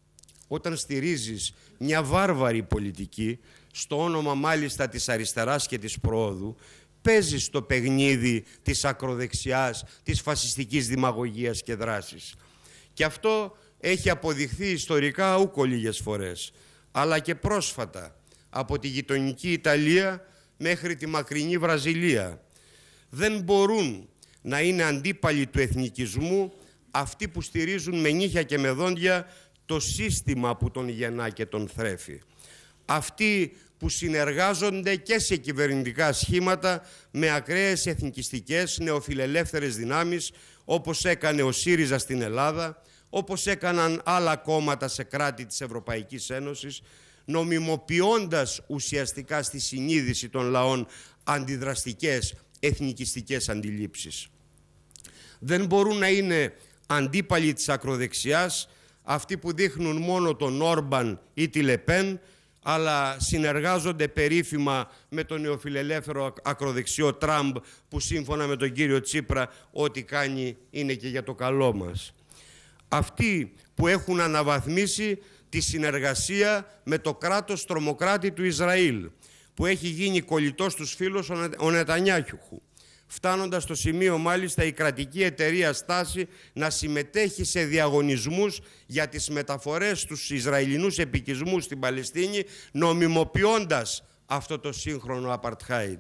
όταν στηρίζεις μια βάρβαρη πολιτική, στο όνομα μάλιστα της αριστεράς και της προόδου, παίζεις το παιχνίδι της ακροδεξιάς, της φασιστικής δημαγωγίας και δράσης. Και αυτό έχει αποδειχθεί ιστορικά ούκο λίγες φορές, αλλά και πρόσφατα από τη γειτονική Ιταλία μέχρι τη μακρινή Βραζιλία. Δεν μπορούν να είναι αντίπαλοι του εθνικισμού αυτοί που στηρίζουν με νύχια και με δόντια το σύστημα που τον γεννά και τον θρέφει. Αυτοί που συνεργάζονται και σε κυβερνητικά σχήματα με ακραίες εθνικιστικές νεοφιλελεύθερες δυνάμεις, όπως έκανε ο ΣΥΡΙΖΑ στην Ελλάδα, όπως έκαναν άλλα κόμματα σε κράτη της Ευρωπαϊκής Ένωσης, νομιμοποιώντας ουσιαστικά στη συνείδηση των λαών αντιδραστικές εθνικιστικές αντιλήψεις. Δεν μπορούν να είναι αντίπαλοι της ακροδεξιάς αυτοί που δείχνουν μόνο τον Όρμπαν ή τη Λεπέν, αλλά συνεργάζονται περίφημα με τον νεοφιλελεύθερο ακροδεξιό Τραμπ, που σύμφωνα με τον κύριο Τσίπρα ό,τι κάνει είναι και για το καλό μας. Αυτοί που έχουν αναβαθμίσει τη συνεργασία με το κράτος τρομοκράτη του Ισραήλ, που έχει γίνει κολλητός τους φίλος ο Νετανιάχου, φτάνοντας στο σημείο μάλιστα η κρατική εταιρεία Στάση να συμμετέχει σε διαγωνισμούς για τις μεταφορές στους Ισραηλινούς επικισμούς στην Παλαιστίνη, νομιμοποιώντας αυτό το σύγχρονο apartheid.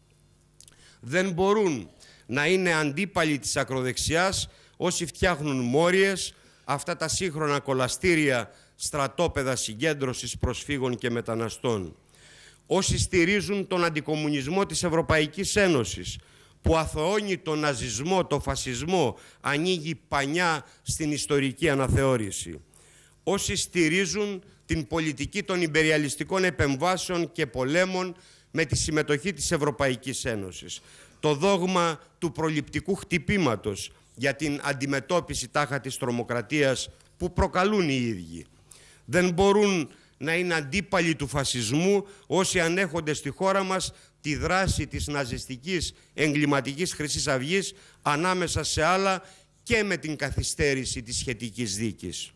Δεν μπορούν να είναι αντίπαλοι της ακροδεξιάς όσοι φτιάχνουν μόριες, αυτά τα σύγχρονα κολαστήρια στρατόπεδα συγκέντρωσης προσφύγων και μεταναστών. Όσοι στηρίζουν τον αντικομμουνισμό της Ευρωπαϊκής Ένωσης, που αθωώνει τον ναζισμό, τον φασισμό, ανοίγει πανιά στην ιστορική αναθεώρηση. Όσοι στηρίζουν την πολιτική των ιμπεριαλιστικών επεμβάσεων και πολέμων με τη συμμετοχή της Ευρωπαϊκής Ένωσης. Το δόγμα του προληπτικού χτυπήματος για την αντιμετώπιση τάχα της τρομοκρατίας που προκαλούν οι ίδιοι. Δεν μπορούν να είναι αντίπαλοι του φασισμού όσοι ανέχονται στη χώρα μας τη δράση της ναζιστικής εγκληματικής Χρυσής Αυγής, ανάμεσα σε άλλα και με την καθυστέρηση της σχετικής δίκης.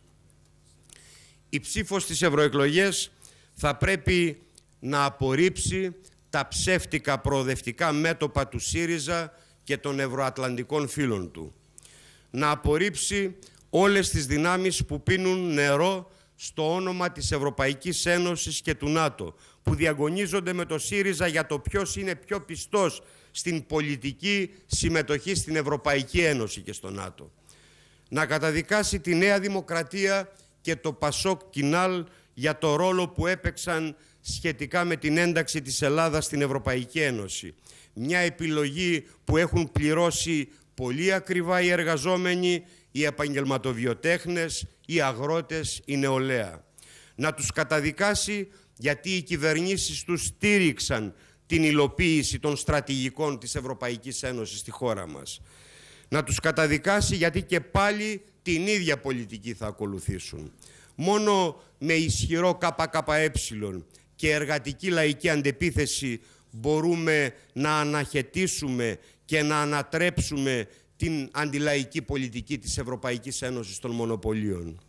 Η ψήφος στις ευρωεκλογές θα πρέπει να απορρίψει τα ψεύτικα προοδευτικά μέτωπα του ΣΥΡΙΖΑ και των ευρωατλαντικών φίλων του. Να απορρίψει όλες τις δυνάμεις που πίνουν νερό στο όνομα της Ευρωπαϊκής Ένωσης και του ΝΑΤΟ, που διαγωνίζονται με το ΣΥΡΙΖΑ για το ποιος είναι πιο πιστός στην πολιτική συμμετοχή στην Ευρωπαϊκή Ένωση και στο ΝΑΤΟ. Να καταδικάσει τη Νέα Δημοκρατία και το Πασόκ Κινάλ για το ρόλο που έπαιξαν σχετικά με την ένταξη της Ελλάδας στην Ευρωπαϊκή Ένωση. Μια επιλογή που έχουν πληρώσει πολύ ακριβά οι εργαζόμενοι, οι επαγγελματοβιοτέχνες, οι αγρότες, η νεολαία. Να τους καταδικάσει γιατί οι κυβερνήσεις τους στήριξαν την υλοποίηση των στρατηγικών της Ευρωπαϊκής Ένωσης στη χώρα μας. Να τους καταδικάσει γιατί και πάλι την ίδια πολιτική θα ακολουθήσουν. Μόνο με ισχυρό ΚΚΕ και εργατική λαϊκή αντεπίθεση μπορούμε να αναχαιτήσουμε και να ανατρέψουμε την αντιλαϊκή πολιτική της Ευρωπαϊκής Ένωσης των μονοπωλίων.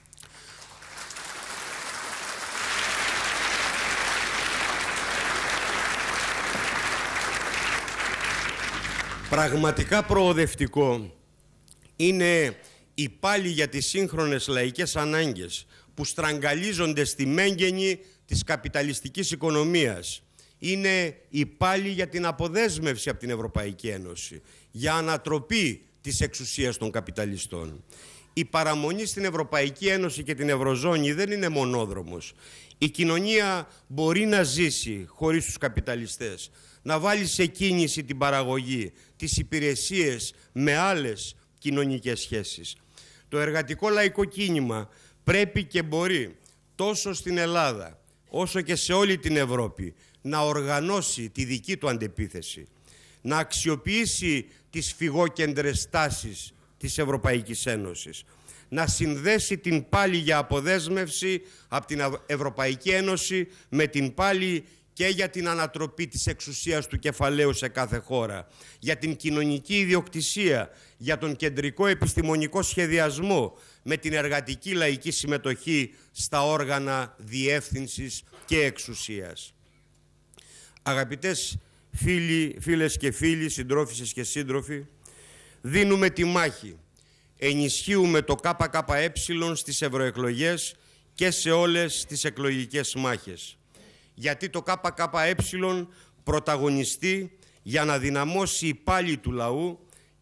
Πραγματικά προοδευτικό είναι οι πάλι για τις σύγχρονες λαϊκές ανάγκες που στραγγαλίζονται στη μέγενη της καπιταλιστικής οικονομίας. Είναι οι πάλι για την αποδέσμευση από την Ευρωπαϊκή Ένωση, για ανατροπή της εξουσίας των καπιταλιστών. Η παραμονή στην Ευρωπαϊκή Ένωση και την Ευρωζώνη δεν είναι μονόδρομος. Η κοινωνία μπορεί να ζήσει χωρίς τους καπιταλιστές, να βάλει σε κίνηση την παραγωγή, τις υπηρεσίες με άλλες κοινωνικές σχέσεις. Το εργατικό λαϊκό κίνημα πρέπει και μπορεί τόσο στην Ελλάδα όσο και σε όλη την Ευρώπη να οργανώσει τη δική του αντεπίθεση, να αξιοποιήσει τις φυγόκεντρες τάσεις της Ευρωπαϊκής Ένωσης, να συνδέσει την πάλι για αποδέσμευση από την Ευρωπαϊκή Ένωση με την πάλι και για την ανατροπή της εξουσίας του κεφαλαίου σε κάθε χώρα, για την κοινωνική ιδιοκτησία, για τον κεντρικό επιστημονικό σχεδιασμό, με την εργατική λαϊκή συμμετοχή στα όργανα διεύθυνσης και εξουσίας. Αγαπητές φίλες και φίλοι, συντρόφισσες και σύντροφοι, δίνουμε τη μάχη. Ενισχύουμε το ΚΚΕ στις ευρωεκλογές και σε όλες τις εκλογικές μάχες. Γιατί το ΚΚΕ πρωταγωνιστεί για να δυναμώσει η πάλη του λαού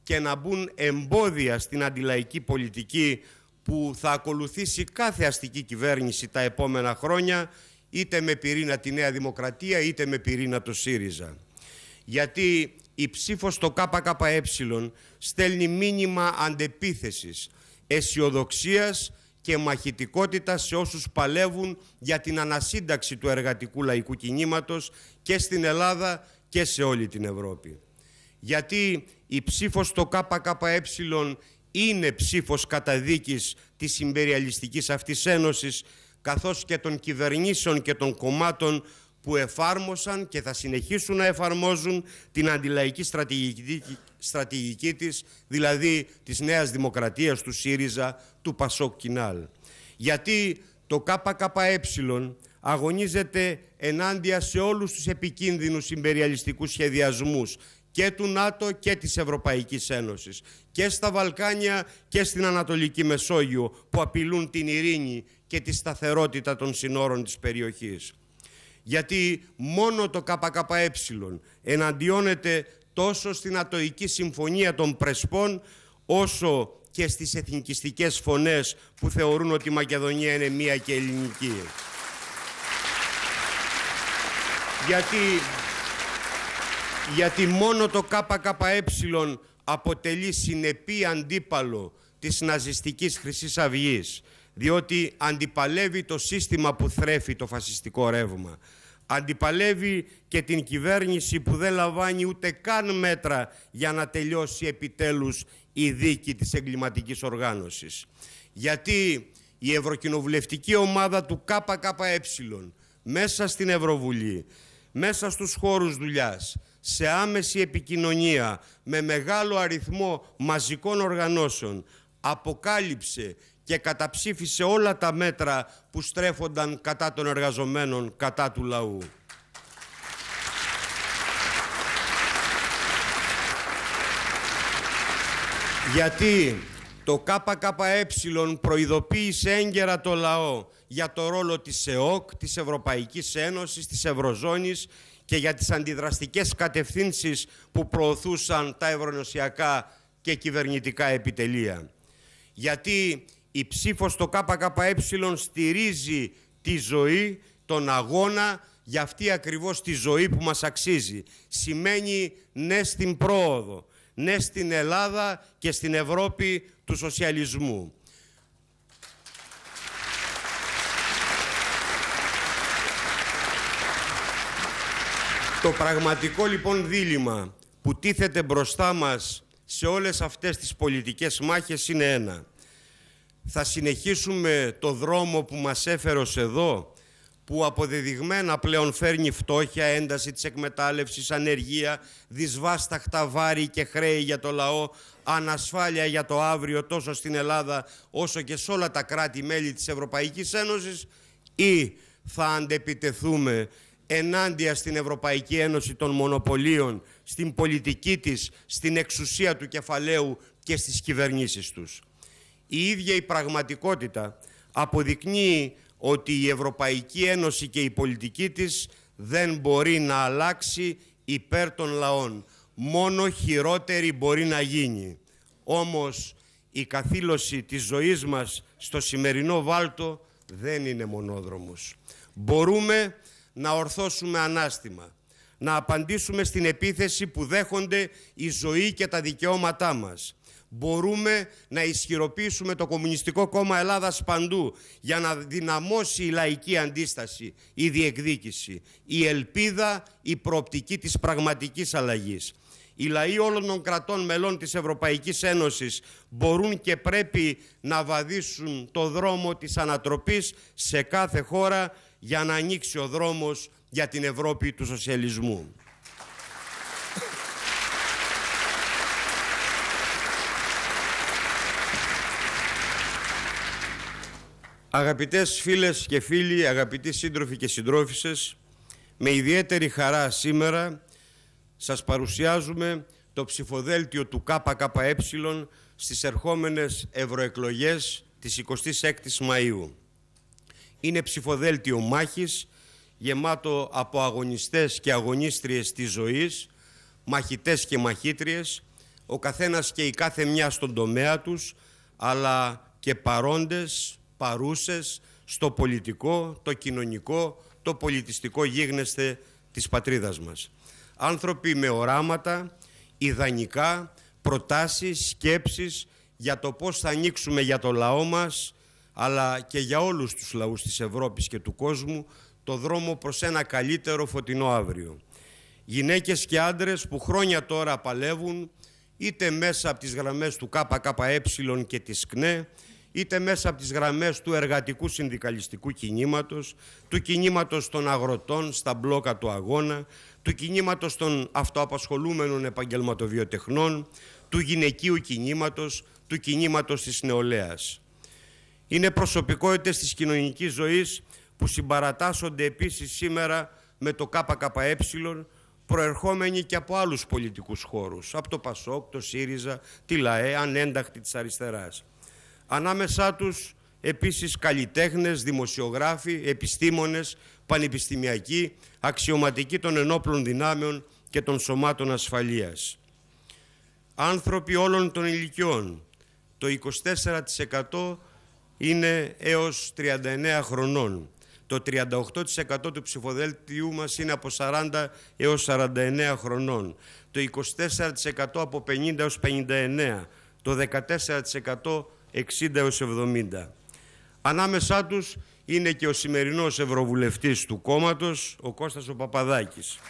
και να μπουν εμπόδια στην αντιλαϊκή πολιτική που θα ακολουθήσει κάθε αστική κυβέρνηση τα επόμενα χρόνια, είτε με πυρήνα τη Νέα Δημοκρατία, είτε με πυρήνα το ΣΥΡΙΖΑ. Γιατί η ψήφος στο ΚΚΕ στέλνει μήνυμα αντεπίθεσης, αισιοδοξίας και μαχητικότητα σε όσους παλεύουν για την ανασύνταξη του εργατικού λαϊκού κινήματος και στην Ελλάδα και σε όλη την Ευρώπη. Γιατί η ψήφος στο ΚΚΕ είναι ψήφος καταδίκης της ιμπεριαλιστικής αυτής ένωσης, καθώς και των κυβερνήσεων και των κομμάτων που εφάρμοσαν και θα συνεχίσουν να εφαρμόζουν την αντιλαϊκή στρατηγική της, δηλαδή της Νέας Δημοκρατίας, του ΣΥΡΙΖΑ, του ΠΑΣΟΚ Κινάλ. Γιατί το ΚΚΕ αγωνίζεται ενάντια σε όλους τους επικίνδυνους ιμπεριαλιστικούς σχεδιασμούς και του ΝΑΤΟ και της Ευρωπαϊκής Ένωσης και στα Βαλκάνια και στην Ανατολική Μεσόγειο, που απειλούν την ειρήνη και τη σταθερότητα των συνόρων της περιοχής. Γιατί μόνο το ΚΚΕ εναντιώνεται τόσο στην Ατοική Συμφωνία των Πρεσπών, όσο και στις εθνικιστικές φωνές που θεωρούν ότι η Μακεδονία είναι μία και ελληνική. Γιατί μόνο το ΚΚΕ αποτελεί συνεπή αντίπαλο της ναζιστικής Χρυσής Αυγής, διότι αντιπαλεύει το σύστημα που θρέφει το φασιστικό ρεύμα. Αντιπαλεύει και την κυβέρνηση που δεν λαμβάνει ούτε καν μέτρα για να τελειώσει επιτέλους η δίκη της εγκληματικής οργάνωσης. Γιατί η ευρωκοινοβουλευτική ομάδα του ΚΚΕ μέσα στην Ευρωβουλή, μέσα στους χώρους δουλειάς, σε άμεση επικοινωνία με μεγάλο αριθμό μαζικών οργανώσεων, αποκάλυψε και καταψήφισε όλα τα μέτρα που στρέφονταν κατά των εργαζομένων, κατά του λαού. Γιατί το ΚΚΕ προειδοποίησε έγκαιρα το λαό για το ρόλο της ΕΟΚ, της Ευρωπαϊκής Ένωσης, της Ευρωζώνης και για τις αντιδραστικές κατευθύνσεις που προωθούσαν τα ευρωενωσιακά και κυβερνητικά επιτελεία. Γιατί η ψήφος στο ΚΚΕ στηρίζει τη ζωή, τον αγώνα για αυτή ακριβώς τη ζωή που μας αξίζει. Σημαίνει ναι στην πρόοδο, ναι στην Ελλάδα και στην Ευρώπη του σοσιαλισμού. Το πραγματικό λοιπόν δίλημμα που τίθεται μπροστά μας σε όλες αυτές τις πολιτικές μάχες είναι ένα. Θα συνεχίσουμε το δρόμο που μας έφερε ως εδώ, που αποδεδειγμένα πλέον φέρνει φτώχεια, ένταση της εκμετάλλευσης, ανεργία, δυσβάσταχτα βάρη και χρέη για το λαό, ανασφάλεια για το αύριο τόσο στην Ελλάδα όσο και σε όλα τα κράτη-μέλη της Ευρωπαϊκής Ένωσης, ή θα αντεπιτεθούμε ενάντια στην Ευρωπαϊκή Ένωση των μονοπωλίων, στην πολιτική της, στην εξουσία του κεφαλαίου και στις κυβερνήσεις τους. Η ίδια η πραγματικότητα αποδεικνύει ότι η Ευρωπαϊκή Ένωση και η πολιτική της δεν μπορεί να αλλάξει υπέρ των λαών. Μόνο χειρότερη μπορεί να γίνει. Όμως η καθήλωση της ζωής μας στο σημερινό βάλτο δεν είναι μονόδρομος. Μπορούμε να ορθώσουμε ανάστημα, να απαντήσουμε στην επίθεση που δέχονται η ζωή και τα δικαιώματά μας. Μπορούμε να ισχυροποιήσουμε το Κομμουνιστικό Κόμμα Ελλάδας παντού για να δυναμώσει η λαϊκή αντίσταση, η διεκδίκηση, η ελπίδα, η προοπτική της πραγματικής αλλαγής. Οι λαοί όλων των κρατών μελών της Ευρωπαϊκής Ένωσης μπορούν και πρέπει να βαδίσουν το δρόμο της ανατροπής σε κάθε χώρα για να ανοίξει ο δρόμος για την Ευρώπη του σοσιαλισμού. Αγαπητές φίλες και φίλοι, αγαπητοί σύντροφοι και συντρόφισσες, με ιδιαίτερη χαρά σήμερα σας παρουσιάζουμε το ψηφοδέλτιο του ΚΚΕ στις ερχόμενες ευρωεκλογές της 26ης Μαΐου. Είναι ψηφοδέλτιο μάχης, γεμάτο από αγωνιστές και αγωνίστριες της ζωής, μαχητές και μαχήτριες, ο καθένας και η κάθε μια στον τομέα τους, αλλά και παρούσες στο πολιτικό, το κοινωνικό, το πολιτιστικό γίγνεσθε της πατρίδας μας. Άνθρωποι με οράματα, ιδανικά, προτάσεις, σκέψεις για το πώς θα ανοίξουμε για το λαό μας, αλλά και για όλους τους λαούς της Ευρώπης και του κόσμου, το δρόμο προς ένα καλύτερο φωτεινό αύριο. Γυναίκες και άντρες που χρόνια τώρα παλεύουν, είτε μέσα από τις γραμμές του ΚΚΕ και της ΚΝΕ, είτε μέσα από τις γραμμές του εργατικού συνδικαλιστικού κινήματος, του κινήματος των αγροτών στα μπλόκα του αγώνα, του κινήματος των αυτοαπασχολούμενων επαγγελματοβιοτεχνών, του γυναικείου κινήματος, του κινήματος της νεολαίας. Είναι προσωπικότητες της κοινωνικής ζωής που συμπαρατάσσονται επίσης σήμερα με το ΚΚΕ, προερχόμενοι και από άλλους πολιτικούς χώρους, από το ΠΑΣΟΚ, το ΣΥΡΙΖΑ, τη ΛΑΕ, ανένταχτη της αριστεράς. Ανάμεσά τους επίσης καλλιτέχνες, δημοσιογράφοι, επιστήμονες, πανεπιστημιακοί, αξιωματικοί των ενόπλων δυνάμεων και των σωμάτων ασφαλείας. Άνθρωποι όλων των ηλικιών. Το 24% είναι έως 39 χρονών. Το 38% του ψηφοδέλτιου μας είναι από 40 έως 49 χρονών. Το 24% από 50 έως 59. Το 14% 60 έως 70. Ανάμεσά τους είναι και ο σημερινός Ευρωβουλευτής του κόμματος, ο Κώστας ο Παπαδάκης.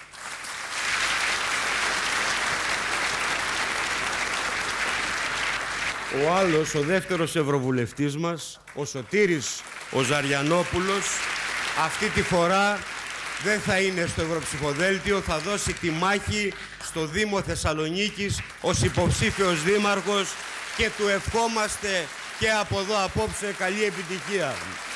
Ο άλλος, ο δεύτερος Ευρωβουλευτής μας, ο Σωτήρης ο Ζαριανόπουλος, αυτή τη φορά δεν θα είναι στο Ευρωψηφοδέλτιο, θα δώσει τη μάχη στο Δήμο Θεσσαλονίκης ως υποψήφιος δήμαρχος και του ευχόμαστε και από εδώ απόψε καλή επιτυχία.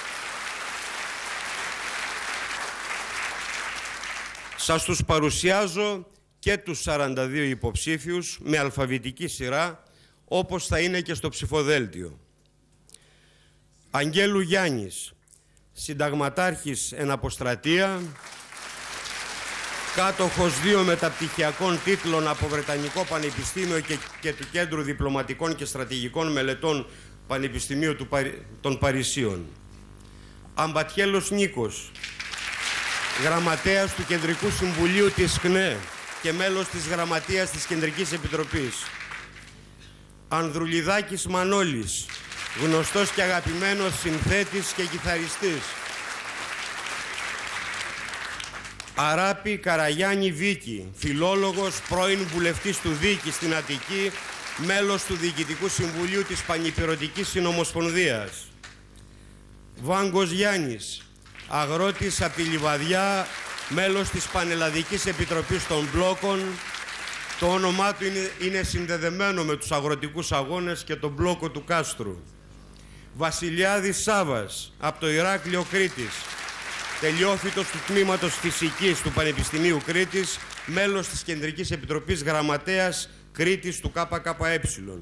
Σας τους παρουσιάζω και τους 42 υποψήφιους με αλφαβητική σειρά, όπως θα είναι και στο ψηφοδέλτιο. Αγγέλου Γιάννης, συνταγματάρχης εν αποστρατεία, κάτοχος 2 μεταπτυχιακών τίτλων από Βρετανικό Πανεπιστήμιο και του Κέντρου Διπλωματικών και Στρατηγικών Μελετών Πανεπιστημίου των Παρισίων. Αμπατιέλος Νίκος, γραμματέας του Κεντρικού Συμβουλίου της ΚΝΕ και μέλος της Γραμματείας της Κεντρικής Επιτροπής. Ανδρουλιδάκης Μανώλης, γνωστός και αγαπημένος συνθέτης και κιθαριστής. Αράπη Καραγιάννη Βίκη, φιλόλογος, πρώην βουλευτής του Δίκη στην Αττική, μέλος του Διοικητικού Συμβουλίου της Πανυπηρωτικής Συνομοσπονδίας. Βάγκος Γιάννης, αγρότης από τη Λιβαδιά, μέλος της Πανελλαδικής Επιτροπής των Μπλόκων. Το όνομά του είναι συνδεδεμένο με τους αγροτικούς αγώνες και τον μπλόκο του Κάστρου. Βασιλιάδης Σάβας, από το Ηράκλειο Κρήτης, τελειόφοιτος του Τμήματος Φυσικής του Πανεπιστημίου Κρήτης, μέλος της Κεντρικής Επιτροπής Γραμματέας Κρήτης του ΚΚΕ.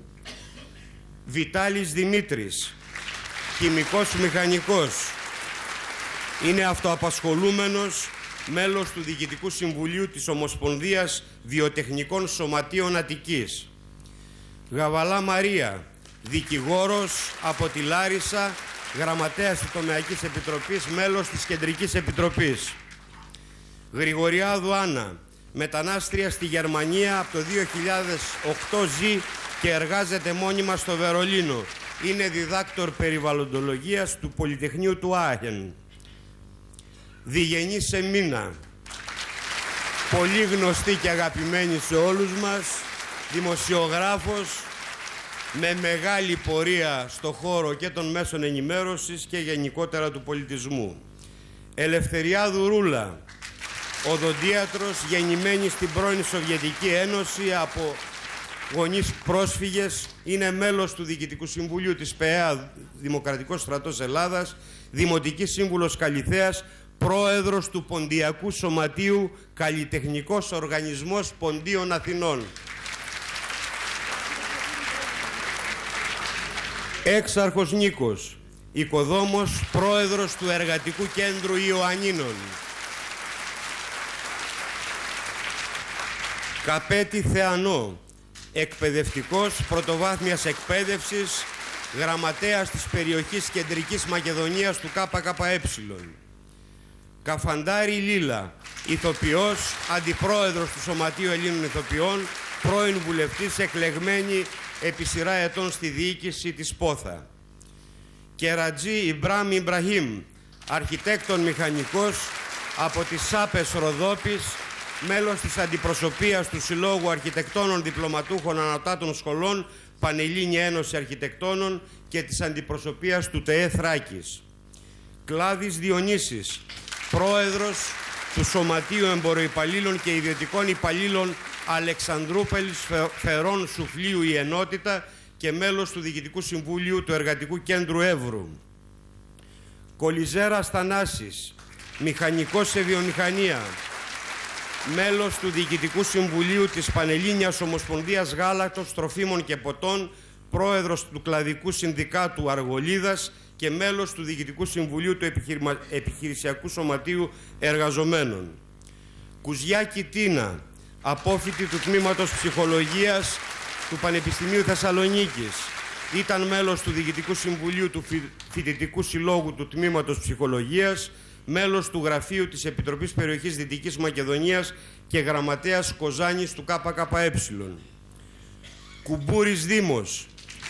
Βιτάλης Δημήτρης, χημικός μηχανικός, είναι αυτοαπασχολούμενος, μέλος του Διοικητικού Συμβουλίου της Ομοσπονδίας Βιοτεχνικών Σωματείων Αττικής. Γαβαλά Μαρία, δικηγόρος από τη Λάρισα, γραμματέας της Τομεακής Επιτροπής, μέλος της Κεντρικής Επιτροπής. Γρηγοριάδου Άννα, μετανάστρια στη Γερμανία, από το 2008 ζει και εργάζεται μόνιμα στο Βερολίνο. Είναι διδάκτορ περιβαλλοντολογίας του Πολυτεχνείου του Άχεν. Διγενή Σεμίνα, πολύ γνωστή και αγαπημένη σε όλους μας, δημοσιογράφος με μεγάλη πορεία στο χώρο και των μέσων ενημέρωσης και γενικότερα του πολιτισμού. Ελευθεριάδου Ρούλα, οδοντίατρος, γεννημένη στην πρώην Σοβιετική Ένωση από γονείς πρόσφυγες, είναι μέλος του Διοικητικού Συμβουλίου της ΠΕΑ, Δημοκρατικός Στρατός Ελλάδας, Δημοτική Σύμβουλος Καλιθέας, πρόεδρος του Ποντιακού Σωματείου, Καλλιτεχνικός Οργανισμός Ποντίων Αθηνών. Έξαρχος Νίκος, οικοδόμος, πρόεδρος του Εργατικού Κέντρου Ιωαννίνων. Καπέτη Θεανό, εκπαιδευτικός πρωτοβάθμιας εκπαίδευσης, γραμματέας της περιοχής Κεντρικής Μακεδονίας του ΚΚΕ. Καφαντάρη Λίλα, ηθοποιός, αντιπρόεδρος του Σωματείου Ελλήνων Ηθοποιών, πρώην βουλευτής, εκλεγμένη επί σειρά ετών στη διοίκηση της Πόθα. Κερατζή Ιμπράμ Ιμπραχήμ, αρχιτέκτον μηχανικός από τις Σάπες Ροδόπης, μέλος της αντιπροσωπείας του Συλλόγου Αρχιτεκτόνων Διπλωματούχων Ανωτάτων Σχολών Πανελλήνια Ένωση Αρχιτεκτόνων και της αντιπροσωπείας του ΤΕΕ Θράκης. Κλάδης Διονύσης, πρόεδρος του Σωματείου Εμποροϊπαλλήλων και Ιδιωτικών Υπαλλήλων Αλεξανδρούπολης Φερών Σουφλίου η Ενότητα και μέλος του Διοικητικού Συμβούλιου του Εργατικού Κέντρου Εύρου. Κολιζέρα Στανάσης, μηχανικός σε βιομηχανία, μέλος του Διοικητικού Συμβουλίου της Πανελλήνιας Ομοσπονδίας Γάλακτος, Τροφίμων και Ποτών, πρόεδρος του Κλαδικού Συνδικάτου Αργολίδας και μέλος του Διοικητικού Συμβουλίου του Επιχειρησιακού Σωματείου Εργαζομένων. Κουζιάκη Τίνα, απόφοιτη του Τμήματος Ψυχολογίας του Πανεπιστημίου Θεσσαλονίκης. Ήταν μέλος του Διοικητικού Συμβουλίου του Φοιτητικού Συλλόγου του Τμήματος Ψυχολογίας, μέλος του Γραφείου της Επιτροπής Περιοχής Δυτικής Μακεδονίας και γραμματέας Κοζάνης του ΚΚΕ. Κουμπούρης Δήμος,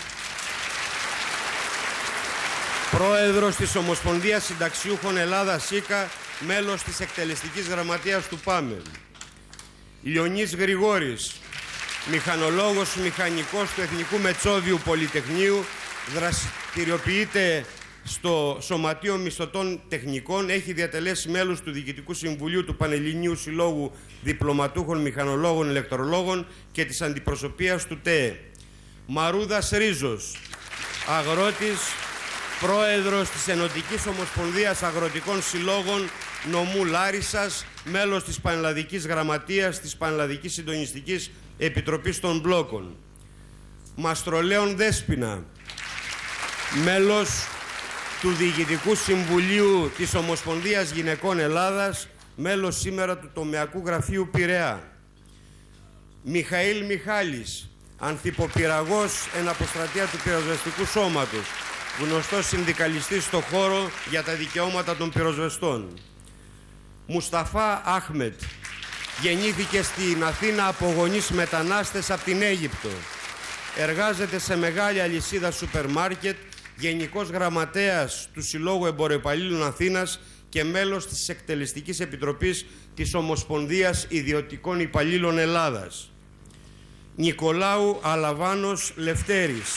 πρόεδρος της Ομοσπονδίας Συνταξιούχων Ελλάδας ΣΥΚΑ, μέλος της εκτελεστικής γραμματείας του ΠΑΜΕ. Λιονής Γρηγόρης, μηχανολόγος μηχανικός του Εθνικού Μετσόβιου Πολυτεχνείου, δραστηριοποιείται στο Σωματείο Μισθωτών Τεχνικών, έχει διατελέσει μέλος του Διοικητικού Συμβουλίου του Πανελληνίου Συλλόγου Διπλωματούχων Μηχανολόγων Ηλεκτρολόγων και της αντιπροσωπείας του ΤΕΕ. Μαρούδας Ρίζος, αγρότης, πρόεδρος της Ενωτικής Ομοσπονδίας Αγροτικών Συλλόγων Νομού Λάρισσας, μέλος της Πανελλαδικής Γραμματείας της Πανελλαδικής Συντονιστικής Επιτροπής των Μπλόκων. Μαστρολέων Δέσποινα, μέλος του Διοικητικού Συμβουλίου της Ομοσπονδίας Γυναικών Ελλάδας, μέλος σήμερα του Τομεακού Γραφείου Πειραιά. Μιχαήλ Μιχάλης, ανθυποπυραγός εν αποστρατεία του Πυροσβεστικού Σώματος, γνωστός συνδικαλιστής στο χώρο για τα δικαιώματα των πυροσβεστών. Μουσταφά Άχμετ, γεννήθηκε στην Αθήνα από γονείς μετανάστες από την Αίγυπτο. Εργάζεται σε μεγάλη αλυσίδα σούπερ μάρκετ, Γενικός Γραμματέας του Συλλόγου Εμποροϊπαλλήλων Αθήνας και μέλος της Εκτελεστικής Επιτροπής της Ομοσπονδίας Ιδιωτικών Υπαλλήλων Ελλάδας. Νικολάου Αλαβάνος Λευτέρης,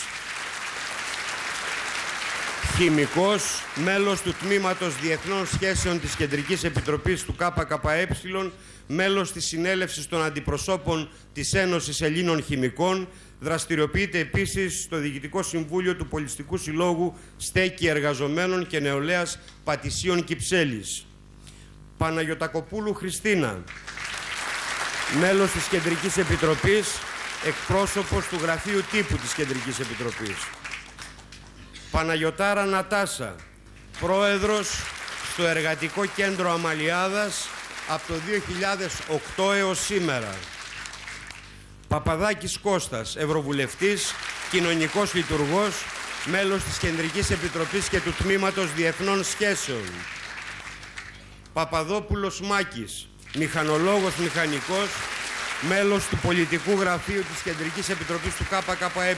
χημικός, μέλος του Τμήματος Διεθνών Σχέσεων της Κεντρικής Επιτροπής του ΚΚΕ, μέλος της Συνέλευσης των Αντιπροσώπων της Ένωσης Ελλήνων Χημικών, δραστηριοποιείται επίσης στο Διοικητικό Συμβούλιο του Πολιστικού Συλλόγου Στέκη Εργαζομένων και Νεολαίας Πατησίων Κυψέλης. Παναγιωτακοπούλου Χριστίνα, μέλος της Κεντρικής Επιτροπής, εκπρόσωπος του Γραφείου Τύπου της Κεντρικής Επιτροπής. Παναγιωτάρα Νατάσα, πρόεδρος στο Εργατικό Κέντρο Αμαλιάδας από το 2008 έως σήμερα. Παπαδάκης Κώστας, ευρωβουλευτής, κοινωνικός λειτουργός, μέλος της Κεντρικής Επιτροπής και του Τμήματος Διεθνών Σχέσεων. Παπαδόπουλος Μάκης, μηχανολόγος μηχανικός, μέλος του Πολιτικού Γραφείου της Κεντρικής Επιτροπής του ΚΚΕ.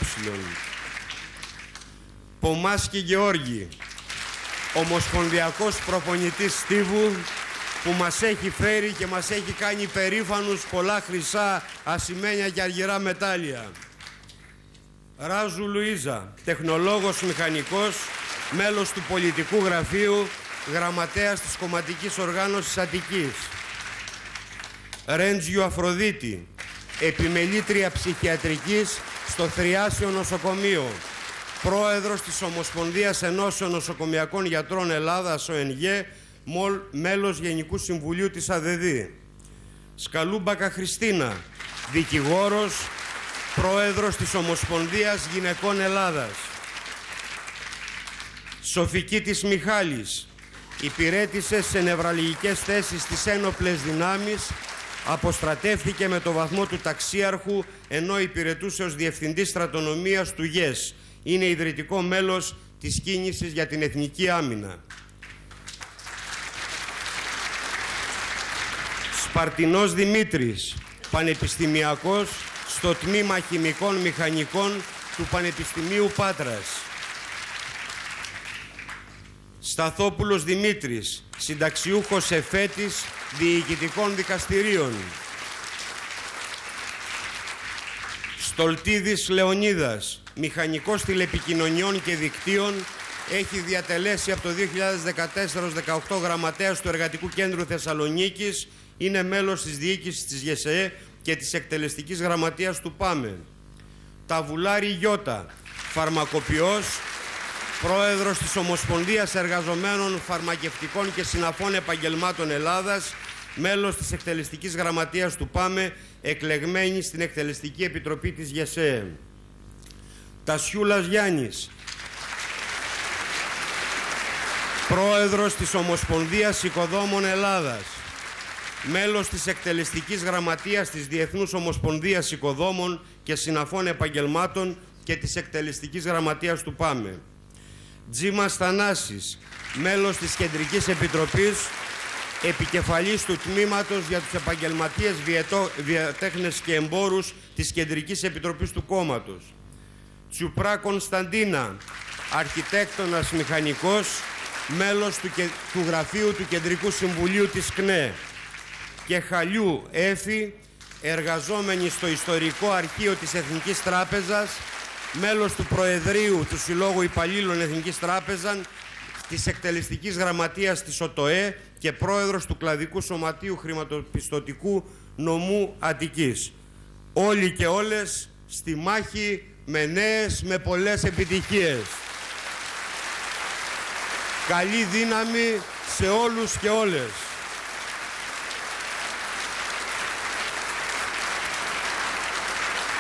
Πομάσκη Γεώργη, ομοσπονδιακός προπονητής στίβου, που μας έχει φέρει και μας έχει κάνει περήφανους πολλά χρυσά, ασημένια και αργυρά μετάλλια. Ράζου Λουίζα, τεχνολόγος μηχανικός, μέλος του Πολιτικού Γραφείου, γραμματέας της Κομματικής Οργάνωσης Αττικής. Ρέντζιου Αφροδίτη, επιμελήτρια ψυχιατρικής στο Θριάσιο Νοσοκομείο, πρόεδρος της Ομοσπονδίας Ενώσεων Νοσοκομιακών Γιατρών Ελλάδας, ΟΕΝΓΕ, μέλος Γενικού Συμβουλίου της ΑΔΔ. Σκαλούμπακα Χριστίνα, δικηγόρος, πρόεδρος της Ομοσπονδίας Γυναικών Ελλάδας. Σοφικίτης Μιχάλης, υπηρέτησε σε νευραλγικές θέσεις στις ένοπλες δυνάμεις, Αποστρατεύθηκε με το βαθμό του ταξίαρχου, ενώ υπηρετούσε ως Διευθυντής Στρατονομίας του ΓΕΣ. Είναι ιδρυτικό μέλος της Κίνησης για την Εθνική Άμυνα. Σπαρτινός Δημήτρης, πανεπιστημιακός στο Τμήμα Χημικών Μηχανικών του Πανεπιστημίου Πάτρας. Σταθόπουλος Δημήτρης, συνταξιούχος εφέτης διοικητικών δικαστηρίων. Στολτίδης Λεωνίδας, μηχανικός τηλεπικοινωνιών και δικτύων, έχει διατελέσει από το 2014 ως 18 γραμματέας του Εργατικού Κέντρου Θεσσαλονίκης, είναι μέλος της διοίκησης της ΓΕΣΕΕ και της εκτελεστικής γραμματείας του ΠΑΜΕ. Ταβουλάρη Γιώτα, φαρμακοποιός, πρόεδρος της Ομοσπονδίας Εργαζομένων Φαρμακευτικών και Συναφών Επαγγελμάτων Ελλάδας, μέλος της εκτελεστικής γραμματείας του ΠΑΜΕ, εκλεγμένη στην Εκτελεστική Επιτροπή της ΓΕΣΕΕ. Τασιούλας Γιάννης, πρόεδρος της Ομοσπονδίας Οικοδόμων Ελλάδας, μέλος της εκτελεστικής γραμματείας της Διεθνούς Ομοσπονδίας Οικοδόμων και Συναφών Επαγγελμάτων και της εκτελεστικής γραμματείας του ΠΑΜΕ. Τζίμας Θανάσης, μέλος της Κεντρικής Επιτροπής, επικεφαλής του Τμήματος για τους Επαγγελματίες Βιοτέχνες και Εμπόρους της Κεντρικής Επιτροπής του Κόμματος. Τσουπρά Κωνσταντίνα, αρχιτέκτονας μηχανικός, μέλος του Γραφείου του Κεντρικού Συμβουλίου της ΚΝΕ. Και Χαλιού Έφη, εργαζόμενη στο Ιστορικό Αρχείο της Εθνικής Τράπεζας, μέλος του Προεδρείου του Συλλόγου Υπαλλήλων Εθνικής Τράπεζας, της Εκτελεστικής Γραμματείας της ΟΤΟΕ και πρόεδρος του Κλαδικού Σωματείου Χρηματοπιστωτικού Νομού Αττικής. Όλοι και όλες στη μάχη με νέες, με πολλές επιτυχίες. Καλή δύναμη σε όλους και όλες.